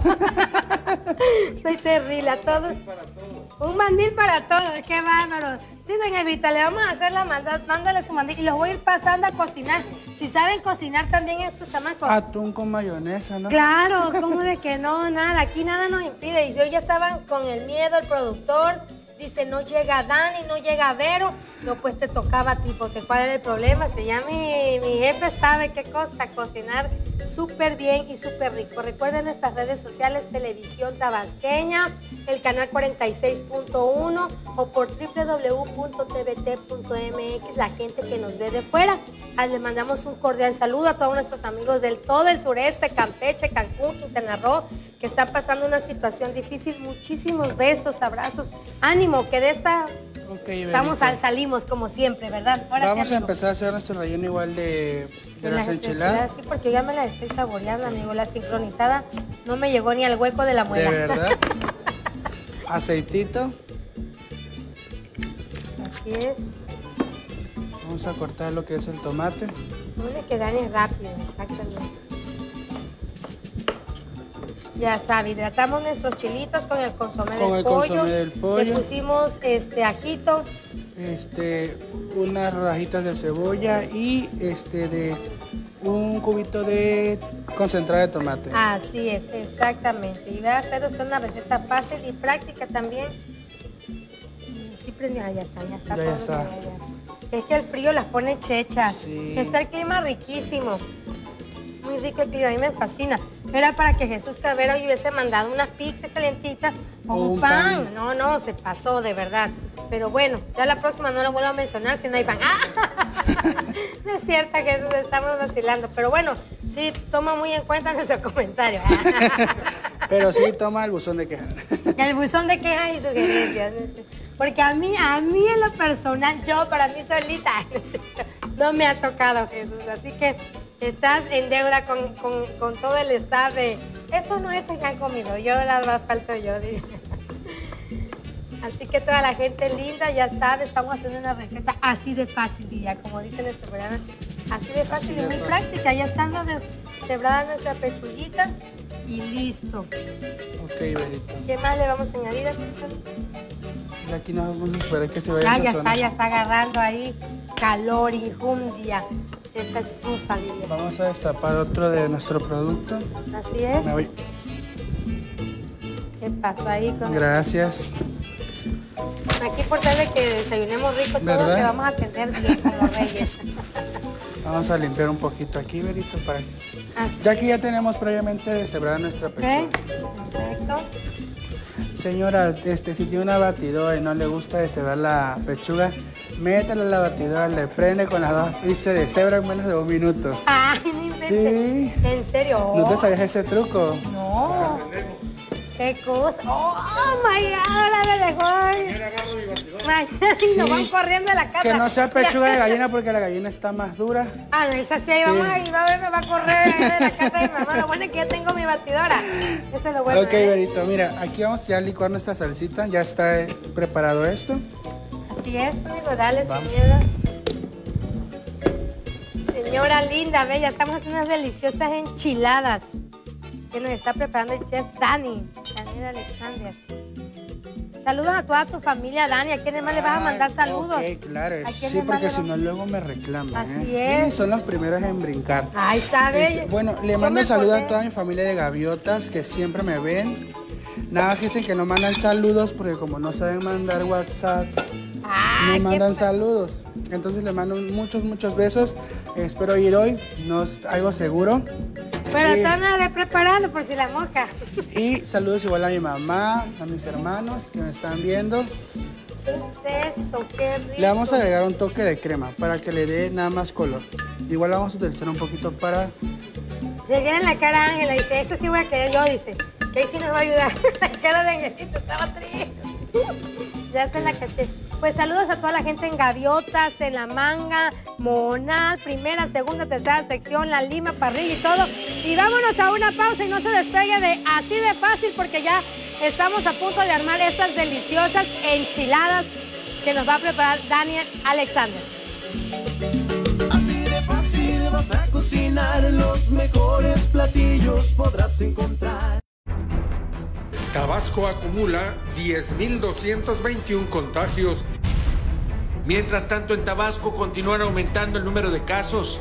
Soy terrible a todos. Un mandil para todos, qué bárbaro. Sí, doña Evita, le vamos a hacer la maldad, mándale su mandil y los voy a ir pasando a cocinar. Si saben cocinar también estos chamacos. Atún con mayonesa, ¿no? Claro, ¿cómo de que no? Nada, aquí nada nos impide. Y si hoy ya estaban con el miedo, el productor dice, no llega Dani, no llega Vero, no, pues te tocaba a ti, porque ¿cuál era el problema? Si ya mi jefe sabe qué cosa, cocinar súper bien y súper rico. Recuerden nuestras redes sociales, Televisión Tabasqueña, el canal 46.1 o por www.tvt.mx, la gente que nos ve de fuera. Les mandamos un cordial saludo a todos nuestros amigos del todo el sureste, Campeche, Cancún, Quintana Roo, que están pasando una situación difícil. Muchísimos besos, abrazos, ánimo, que de esta salimos como siempre, ¿verdad? Ahora vamos sí, a empezar a hacer nuestro relleno igual de las enchiladas. Sí, porque ya me la estoy saboreando, amigo. La sincronizada no me llegó ni al hueco de la muela. ¿De verdad? Aceitito. Así es. Vamos a cortar lo que es el tomate. Tiene que darle rápido, exactamente. Ya sabe, hidratamos nuestros chilitos con el consomé del pollo. Le pusimos ajito. Unas rodajitas de cebolla y de un cubito de concentrado de tomate. Así es, exactamente. Y va a hacer usted una receta fácil y práctica también. Sí, prendió, ya está. Ya está. Es que el frío las pone chechas. Sí. Está el clima riquísimo. Muy rico el clima, a mí me fascina. Era para que Jesús Cabrera hoy hubiese mandado unas pizzas calientitas o un pan. No, se pasó, de verdad. Pero bueno, ya la próxima no lo vuelvo a mencionar si no hay pan. No es cierto, Jesús, estamos vacilando. Pero bueno, sí, toma muy en cuenta nuestro comentario. Pero sí, toma el buzón de quejas. El buzón de quejas y sugerencias. Porque a mí en lo personal, para mí solita, no me ha tocado, Jesús. Así que estás en deuda con todo el staff de estos que han comido. Yo la verdad falto yo, diría. Así que toda la gente linda, ya sabe, estamos haciendo una receta así de fácil, diría, como dice nuestro programa. Así de fácil y muy práctica. Ya estando cebrada nuestra pechuguita y listo. Ok, Berito. ¿Qué más le vamos a añadir? Y aquí nos vamos a esperar que se vaya ya está agarrando ahí calor y jundia. Esa estufa, diría. Vamos a destapar otro de nuestro producto. Así es. Me voy. ¿Qué pasó ahí con Gracias. Aquí por tal de que desayunemos rico todo, que vamos a atender bien con los reyes. Vamos a limpiar un poquito aquí, Berito, para que... Ya aquí ya tenemos previamente deshebrada nuestra pechuga. Perfecto. Señora, si tiene una batidora y no le gusta deshebrar la pechuga, métela a la batidora, le prende con las dos y se deshebra en menos de 1 minuto. Ay, no inventes. Sí. ¿En serio? ¿No te sabías ese truco? No. ¿Qué cosa? Oh my God, ahora me dejó. Y nos van corriendo de la casa. Que no sea pechuga de gallina porque la gallina está más dura. Ah, no, esa sí, ahí vamos a ver, me va a correr de la casa de mi mamá. Lo bueno es que yo tengo mi batidora. Eso es lo bueno. Ok, Berito, mira, aquí vamos ya a licuar nuestra salsita. Ya está preparado esto. Así es, amigo, dale, sin miedo. Señora linda, bella, estamos haciendo unas deliciosas enchiladas que nos está preparando el chef Daniel Alexander. Saludos a toda tu familia, Dani. ¿A quiénes más le vas a mandar saludos? Ok, claro. Sí, porque si no luego me reclaman. Así es. Y son los primeros en brincar. Ay, ¿sabes? Bueno, le mando saludos a toda mi familia de gaviotas que siempre me ven. Nada más que dicen que no mandan saludos porque como no saben mandar WhatsApp, no mandan saludos. Entonces le mando muchos besos. Espero ir hoy, no es algo seguro. Pero están a ver preparando por si la mosca. Y saludos igual a mi mamá, a mis hermanos que me están viendo. ¿Qué es eso? Qué rico. Le vamos a agregar un toque de crema para que le dé nada más color. Igual vamos a utilizar un poquito para... Le viene en la cara a Ángela y dice, esto sí voy a querer yo, dice. Que ahí sí nos va a ayudar. La cara de Angelito estaba triste. Ya te la caché. Pues saludos a toda la gente en Gaviotas, en La Manga, Monal, primera, segunda, tercera sección, La Lima, Parrilla y todo. Y vámonos a una pausa y no se despegue de Así de Fácil porque ya estamos a punto de armar estas deliciosas enchiladas que nos va a preparar Daniel Alexander. Así de fácil vas a cocinar, los mejores platillos podrás encontrar. Tabasco acumula 10.221 contagios. Mientras tanto, en Tabasco continúan aumentando el número de casos.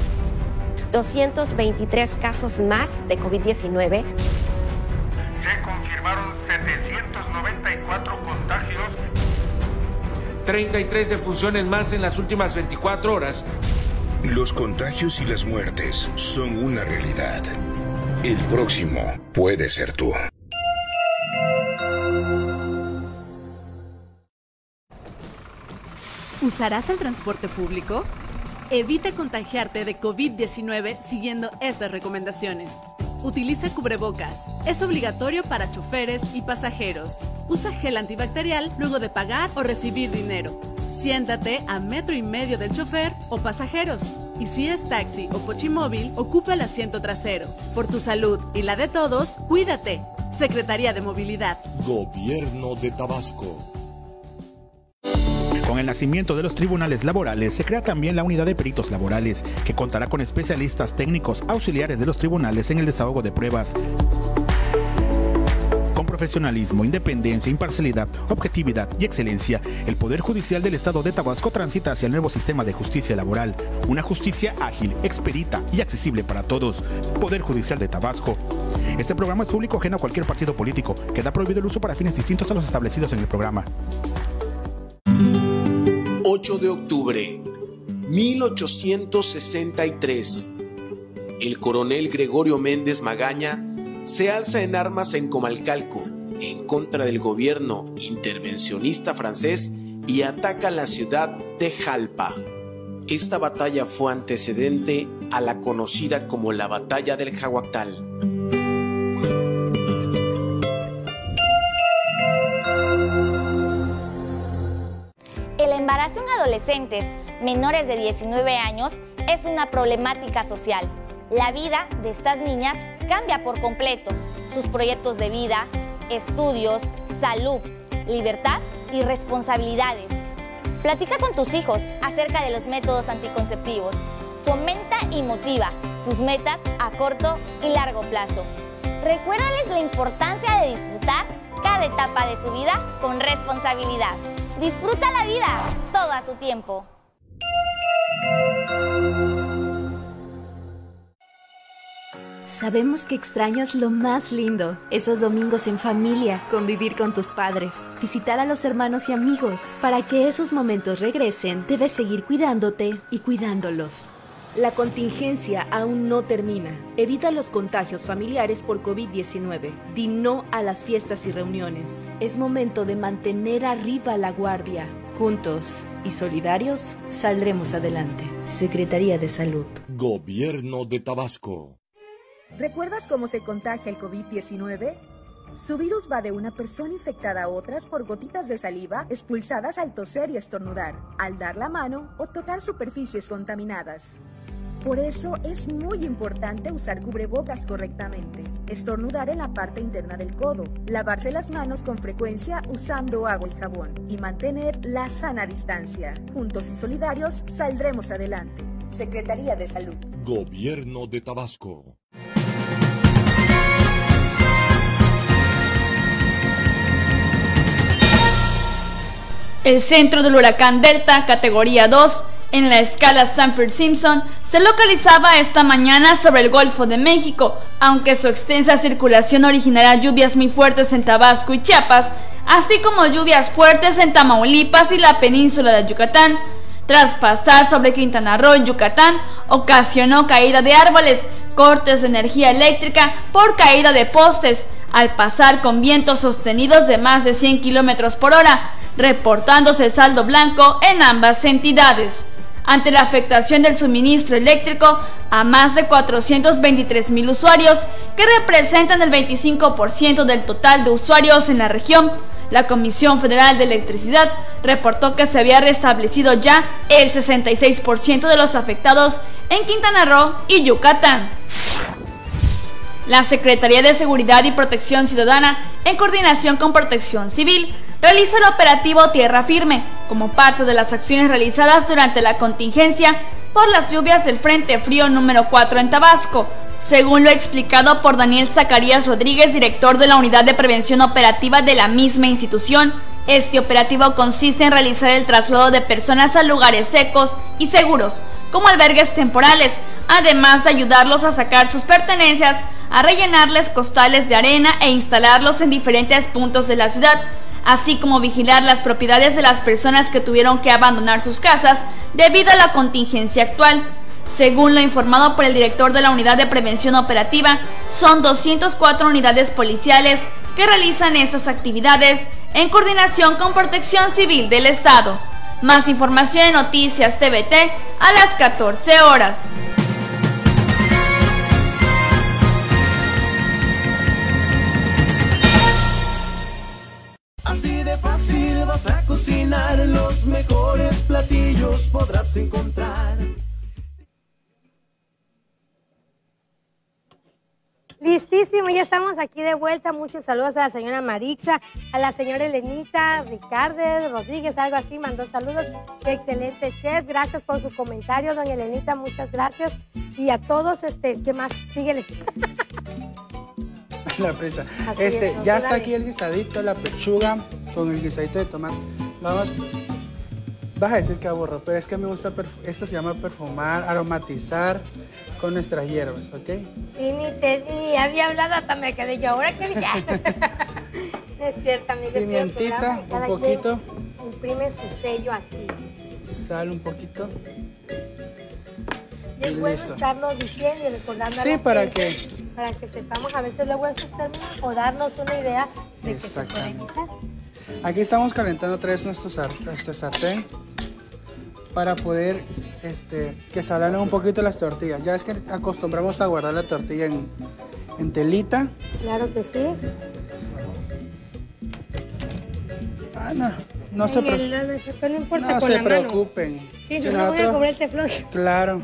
223 casos más de COVID-19. Se confirmaron 794 contagios. 33 defunciones más en las últimas 24 horas. Los contagios y las muertes son una realidad. El próximo puede ser tú. ¿Usarás el transporte público? Evita contagiarte de COVID-19 siguiendo estas recomendaciones. Utiliza cubrebocas. Es obligatorio para choferes y pasajeros. Usa gel antibacterial luego de pagar o recibir dinero. Siéntate a 1,5 metros del chofer o pasajeros. Y si es taxi o cochimóvil, ocupa el asiento trasero. Por tu salud y la de todos, cuídate. Secretaría de Movilidad. Gobierno de Tabasco. Con el nacimiento de los tribunales laborales se crea también la unidad de peritos laborales, que contará con especialistas técnicos auxiliares de los tribunales en el desahogo de pruebas. Con profesionalismo, independencia, imparcialidad, objetividad y excelencia, el Poder Judicial del Estado de Tabasco transita hacia el nuevo sistema de justicia laboral. Una justicia ágil, expedita y accesible para todos. Poder Judicial de Tabasco. Este programa es público ajeno a cualquier partido político. Queda prohibido el uso para fines distintos a los establecidos en el programa. 8 de octubre, 1863. El coronel Gregorio Méndez Magaña se alza en armas en Comalcalco en contra del gobierno intervencionista francés y ataca la ciudad de Jalpa. Esta batalla fue antecedente a la conocida como la Batalla del Jaguactal. El embarazo en adolescentes menores de 19 años es una problemática social. La vida de estas niñas cambia por completo. Sus proyectos de vida, estudios, salud, libertad y responsabilidades. Platica con tus hijos acerca de los métodos anticonceptivos. Fomenta y motiva sus metas a corto y largo plazo. Recuérdales la importancia de disfrutar cada etapa de su vida con responsabilidad. Disfruta la vida todo a su tiempo. Sabemos que extrañas lo más lindo, esos domingos en familia, convivir con tus padres, visitar a los hermanos y amigos. Para que esos momentos regresen, debes seguir cuidándote y cuidándolos. La contingencia aún no termina. Evita los contagios familiares por COVID-19. Di no a las fiestas y reuniones. Es momento de mantener arriba la guardia. Juntos y solidarios, saldremos adelante. Secretaría de Salud. Gobierno de Tabasco. ¿Recuerdas cómo se contagia el COVID-19? Su virus va de una persona infectada a otras por gotitas de saliva expulsadas al toser y estornudar, al dar la mano o tocar superficies contaminadas. Por eso es muy importante usar cubrebocas correctamente, estornudar en la parte interna del codo, lavarse las manos con frecuencia usando agua y jabón y mantener la sana distancia. Juntos y solidarios saldremos adelante. Secretaría de Salud. Gobierno de Tabasco. El centro del huracán Delta, categoría 2, en la escala Saffir-Simpson, se localizaba esta mañana sobre el Golfo de México, aunque su extensa circulación originará lluvias muy fuertes en Tabasco y Chiapas, así como lluvias fuertes en Tamaulipas y la península de Yucatán. Tras pasar sobre Quintana Roo y Yucatán, ocasionó caída de árboles, cortes de energía eléctrica por caída de postes, al pasar con vientos sostenidos de más de 100 km por hora, reportándose saldo blanco en ambas entidades. Ante la afectación del suministro eléctrico a más de 423,000 usuarios, que representan el 25% del total de usuarios en la región, la Comisión Federal de Electricidad reportó que se había restablecido ya el 66% de los afectados en Quintana Roo y Yucatán. La Secretaría de Seguridad y Protección Ciudadana, en coordinación con Protección Civil, realiza el operativo Tierra Firme, como parte de las acciones realizadas durante la contingencia por las lluvias del Frente Frío número 4 en Tabasco, según lo explicado por Daniel Zacarías Rodríguez, director de la Unidad de Prevención Operativa de la misma institución. Este operativo consiste en realizar el traslado de personas a lugares secos y seguros, como albergues temporales, además de ayudarlos a sacar sus pertenencias, a rellenarles costales de arena e instalarlos en diferentes puntos de la ciudad, así como vigilar las propiedades de las personas que tuvieron que abandonar sus casas debido a la contingencia actual. Según lo informado por el director de la Unidad de Prevención Operativa, son 204 unidades policiales que realizan estas actividades en coordinación con Protección Civil del Estado. Más información en Noticias TVT a las 14 horas. Así de fácil vas a cocinar, los mejores platillos podrás encontrar. Listísimo, ya estamos aquí de vuelta. Muchos saludos a la señora Marixa, a la señora Elenita, Ricardo Rodríguez, algo así, mandó saludos. Qué excelente chef, gracias por su comentario, doña Elenita, muchas gracias. Y a todos, ¿qué más? Síguele. La presa. Ya está aquí el guisadito, la pechuga con el guisadito de tomate. Vas a decir que aburro, pero es que me gusta, esto se llama perfumar, aromatizar con nuestras hierbas, ¿ok? Sí, ni había hablado, hasta me quedé yo. Ahora que dije. Es cierto, amigo. Pimientita, un poquito. Imprime su sello aquí. Sal un poquito. Y es bueno estarlo diciendo y recordando a la para gente, que sepamos a veces luego esos términos o darnos una idea de que se puede guisar. Aquí estamos calentando otra vez nuestro sartén para poder que se ablanen un poquito las tortillas. Ya es que acostumbramos a guardar la tortilla en telita. Claro que sí. Ah, no se preocupen. Sí, si no voy a comer el teflón. Claro.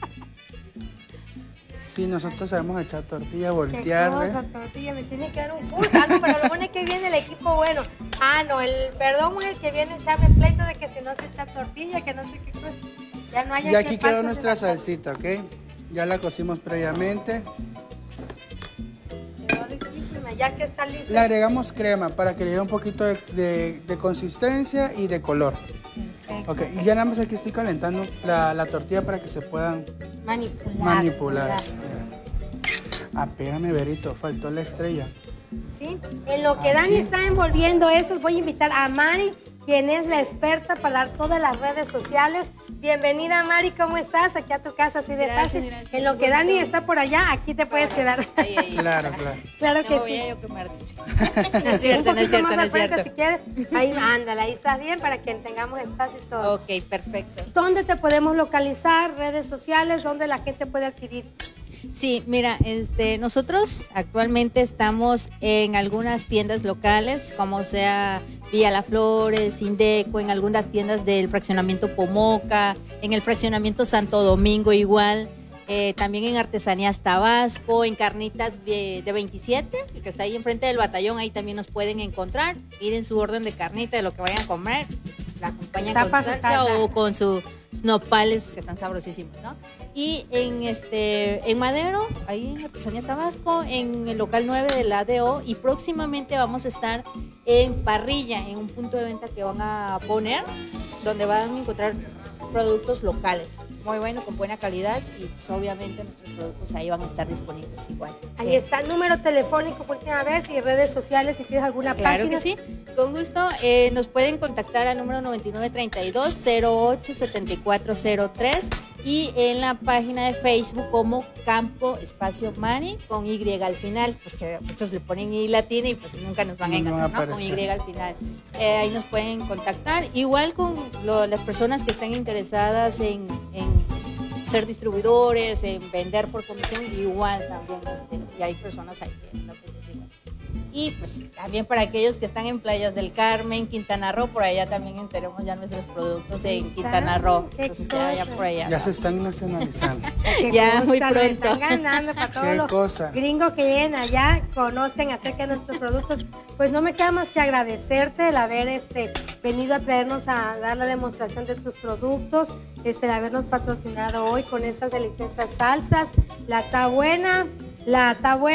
Sí, nosotros sabemos echar tortilla, voltear. Tortilla, me tiene que dar un curso. No, pero lo bueno es que viene el equipo bueno. No, perdón es el que viene a echarme pleito de que si no se echa tortilla, que no sé qué cosa. Ya no hay. Y aquí quedó nuestra salsita, ¿ok? Ya la cocimos previamente. Quedó riquísima, ya que está lista. Le agregamos crema para que le dé un poquito de consistencia y de color. Ok, y ya nada más aquí estoy calentando la tortilla para que se puedan manipular. Espérame, Berito, faltó la estrella. Sí, en lo que Dani está envolviendo eso, voy a invitar a Mari, quien es la experta para dar todas las redes sociales. Bienvenida, Mari, ¿cómo estás? Aquí a tu casa, así de fácil. Gracias. En lo que Dani está por allá, aquí te puedes quedar. Claro. Claro que sí. Voy a yo quemar. No es cierto. Si quieres, ahí, ándale, ahí estás bien para que tengamos espacio y todo. Ok, perfecto. ¿Dónde te podemos localizar? Redes sociales, ¿dónde la gente puede adquirir? Sí, mira, nosotros actualmente estamos en algunas tiendas locales, como sea Villa Las Flores, Indeco, en algunas tiendas del fraccionamiento Pomoca, en el fraccionamiento Santo Domingo igual, también en Artesanías Tabasco, en Carnitas de 27, que está ahí enfrente del batallón, ahí también nos pueden encontrar, piden su orden de carnita de lo que vayan a comer, la acompañan con salsa o con sus nopales que están sabrosísimos, ¿no? Y en Madero, ahí en Artesanías Tabasco, en el local 9 del ADO, y próximamente vamos a estar en Parrilla, en un punto de venta que van a poner, donde van a encontrar productos locales, muy bueno, con buena calidad, y pues obviamente nuestros productos ahí van a estar disponibles igual. Ahí está el número telefónico por última vez y redes sociales si tienes alguna página. Claro que sí, con gusto nos pueden contactar al número 9932-087403 y en la página de Facebook como Campo Espacio Mari con Y al final, porque muchos le ponen I latina y pues nunca nos van a encontrar, ¿no? Con Y al final. Ahí nos pueden contactar, igual con las personas que están interesadas en ser distribuidores, en vender por comisión, igual también, y hay personas ahí que lo que y pues también para aquellos que están en Playas del Carmen, Quintana Roo, por allá también tenemos ya nuestros productos en Quintana Roo, entonces ya por allá. Ya se están nacionalizando. Ya muy pronto. Están ganando para todos los gringos que lleguen allá, conozcan acerca de nuestros productos. Pues no me queda más que agradecerte el haber venido a traernos a dar la demostración de tus productos, el habernos patrocinado hoy con estas deliciosas salsas, la tabuena, la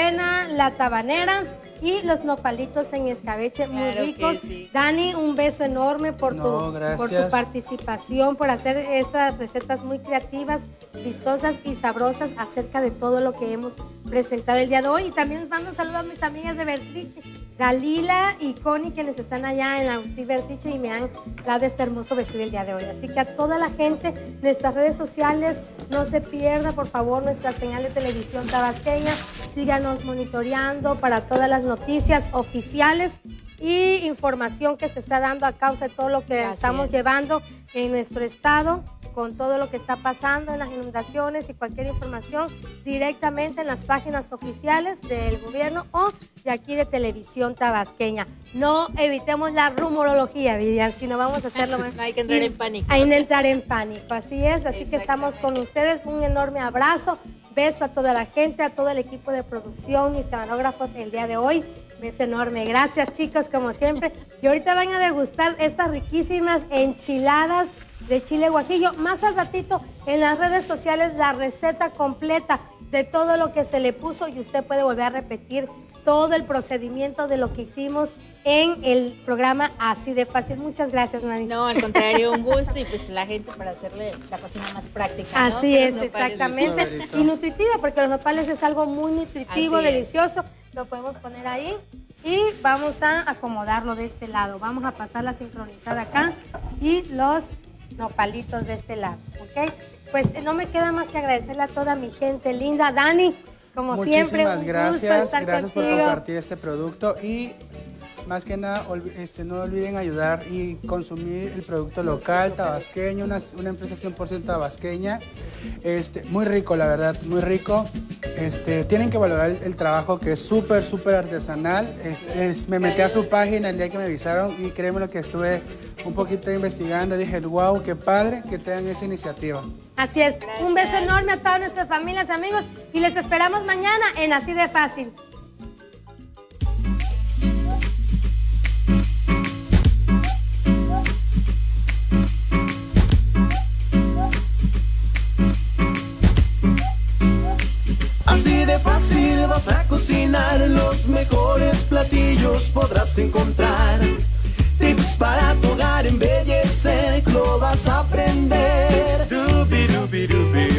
tabanera y los nopalitos en escabeche, muy ricos. Sí. Dani, un beso enorme por tu participación, por hacer estas recetas muy creativas, vistosas y sabrosas acerca de todo lo que hemos presentado el día de hoy. Y también les mando un saludo a mis amigas de Bertiche, Dalila y Connie, quienes están allá en la UTI Bertiche y me han dado este hermoso vestido el día de hoy. Así que a toda la gente, nuestras redes sociales, no se pierda, por favor, nuestra señal de televisión tabasqueña. Síganos monitoreando para todas las noticias oficiales y información que se está dando a causa de todo lo que estamos llevando en nuestro estado, con todo lo que está pasando en las inundaciones y cualquier información directamente en las páginas oficiales del gobierno o de aquí de Televisión Tabasqueña. No evitemos la rumorología, Vivian, sino vamos a hacerlo más. No hay que entrar en pánico. Hay que entrar en pánico, así es. Así que estamos con ustedes. Un enorme abrazo. Beso a toda la gente, a todo el equipo de producción, mis camarógrafos el día de hoy. Beso enorme. Gracias, chicos, como siempre. Y ahorita van a degustar estas riquísimas enchiladas de chile guajillo. Más al ratito en las redes sociales la receta completa de todo lo que se le puso y usted puede volver a repetir todo el procedimiento de lo que hicimos en el programa Así de Fácil. Muchas gracias, Mari. No, al contrario, un gusto y pues la gente para hacerle la cocina más práctica, ¿no? Así es, exactamente. Y nutritiva, porque los nopales es algo muy nutritivo, delicioso. Lo podemos poner ahí y vamos a acomodarlo de este lado. Vamos a pasar la sincronizada acá y los nopalitos de este lado, ¿ok? Pues no me queda más que agradecerle a toda mi gente linda. Dani, como siempre, muchísimas gracias por compartir este producto y más que nada no olviden ayudar y consumir el producto local, tabasqueño, una empresa 100% tabasqueña. Muy rico, la verdad, muy rico. Tienen que valorar el trabajo, que es súper artesanal. Me metí a su página el día que me avisaron y créeme lo que estuve un poquito investigando. Dije, wow, qué padre que tengan esa iniciativa. Así es. Un beso enorme a todas nuestras familias, amigos, y les esperamos mañana en Así de Fácil. Así de fácil vas a cocinar, los mejores platillos podrás encontrar. Tips para tu hogar embellecer, lo vas a aprender. Dubi, dubi, dubi.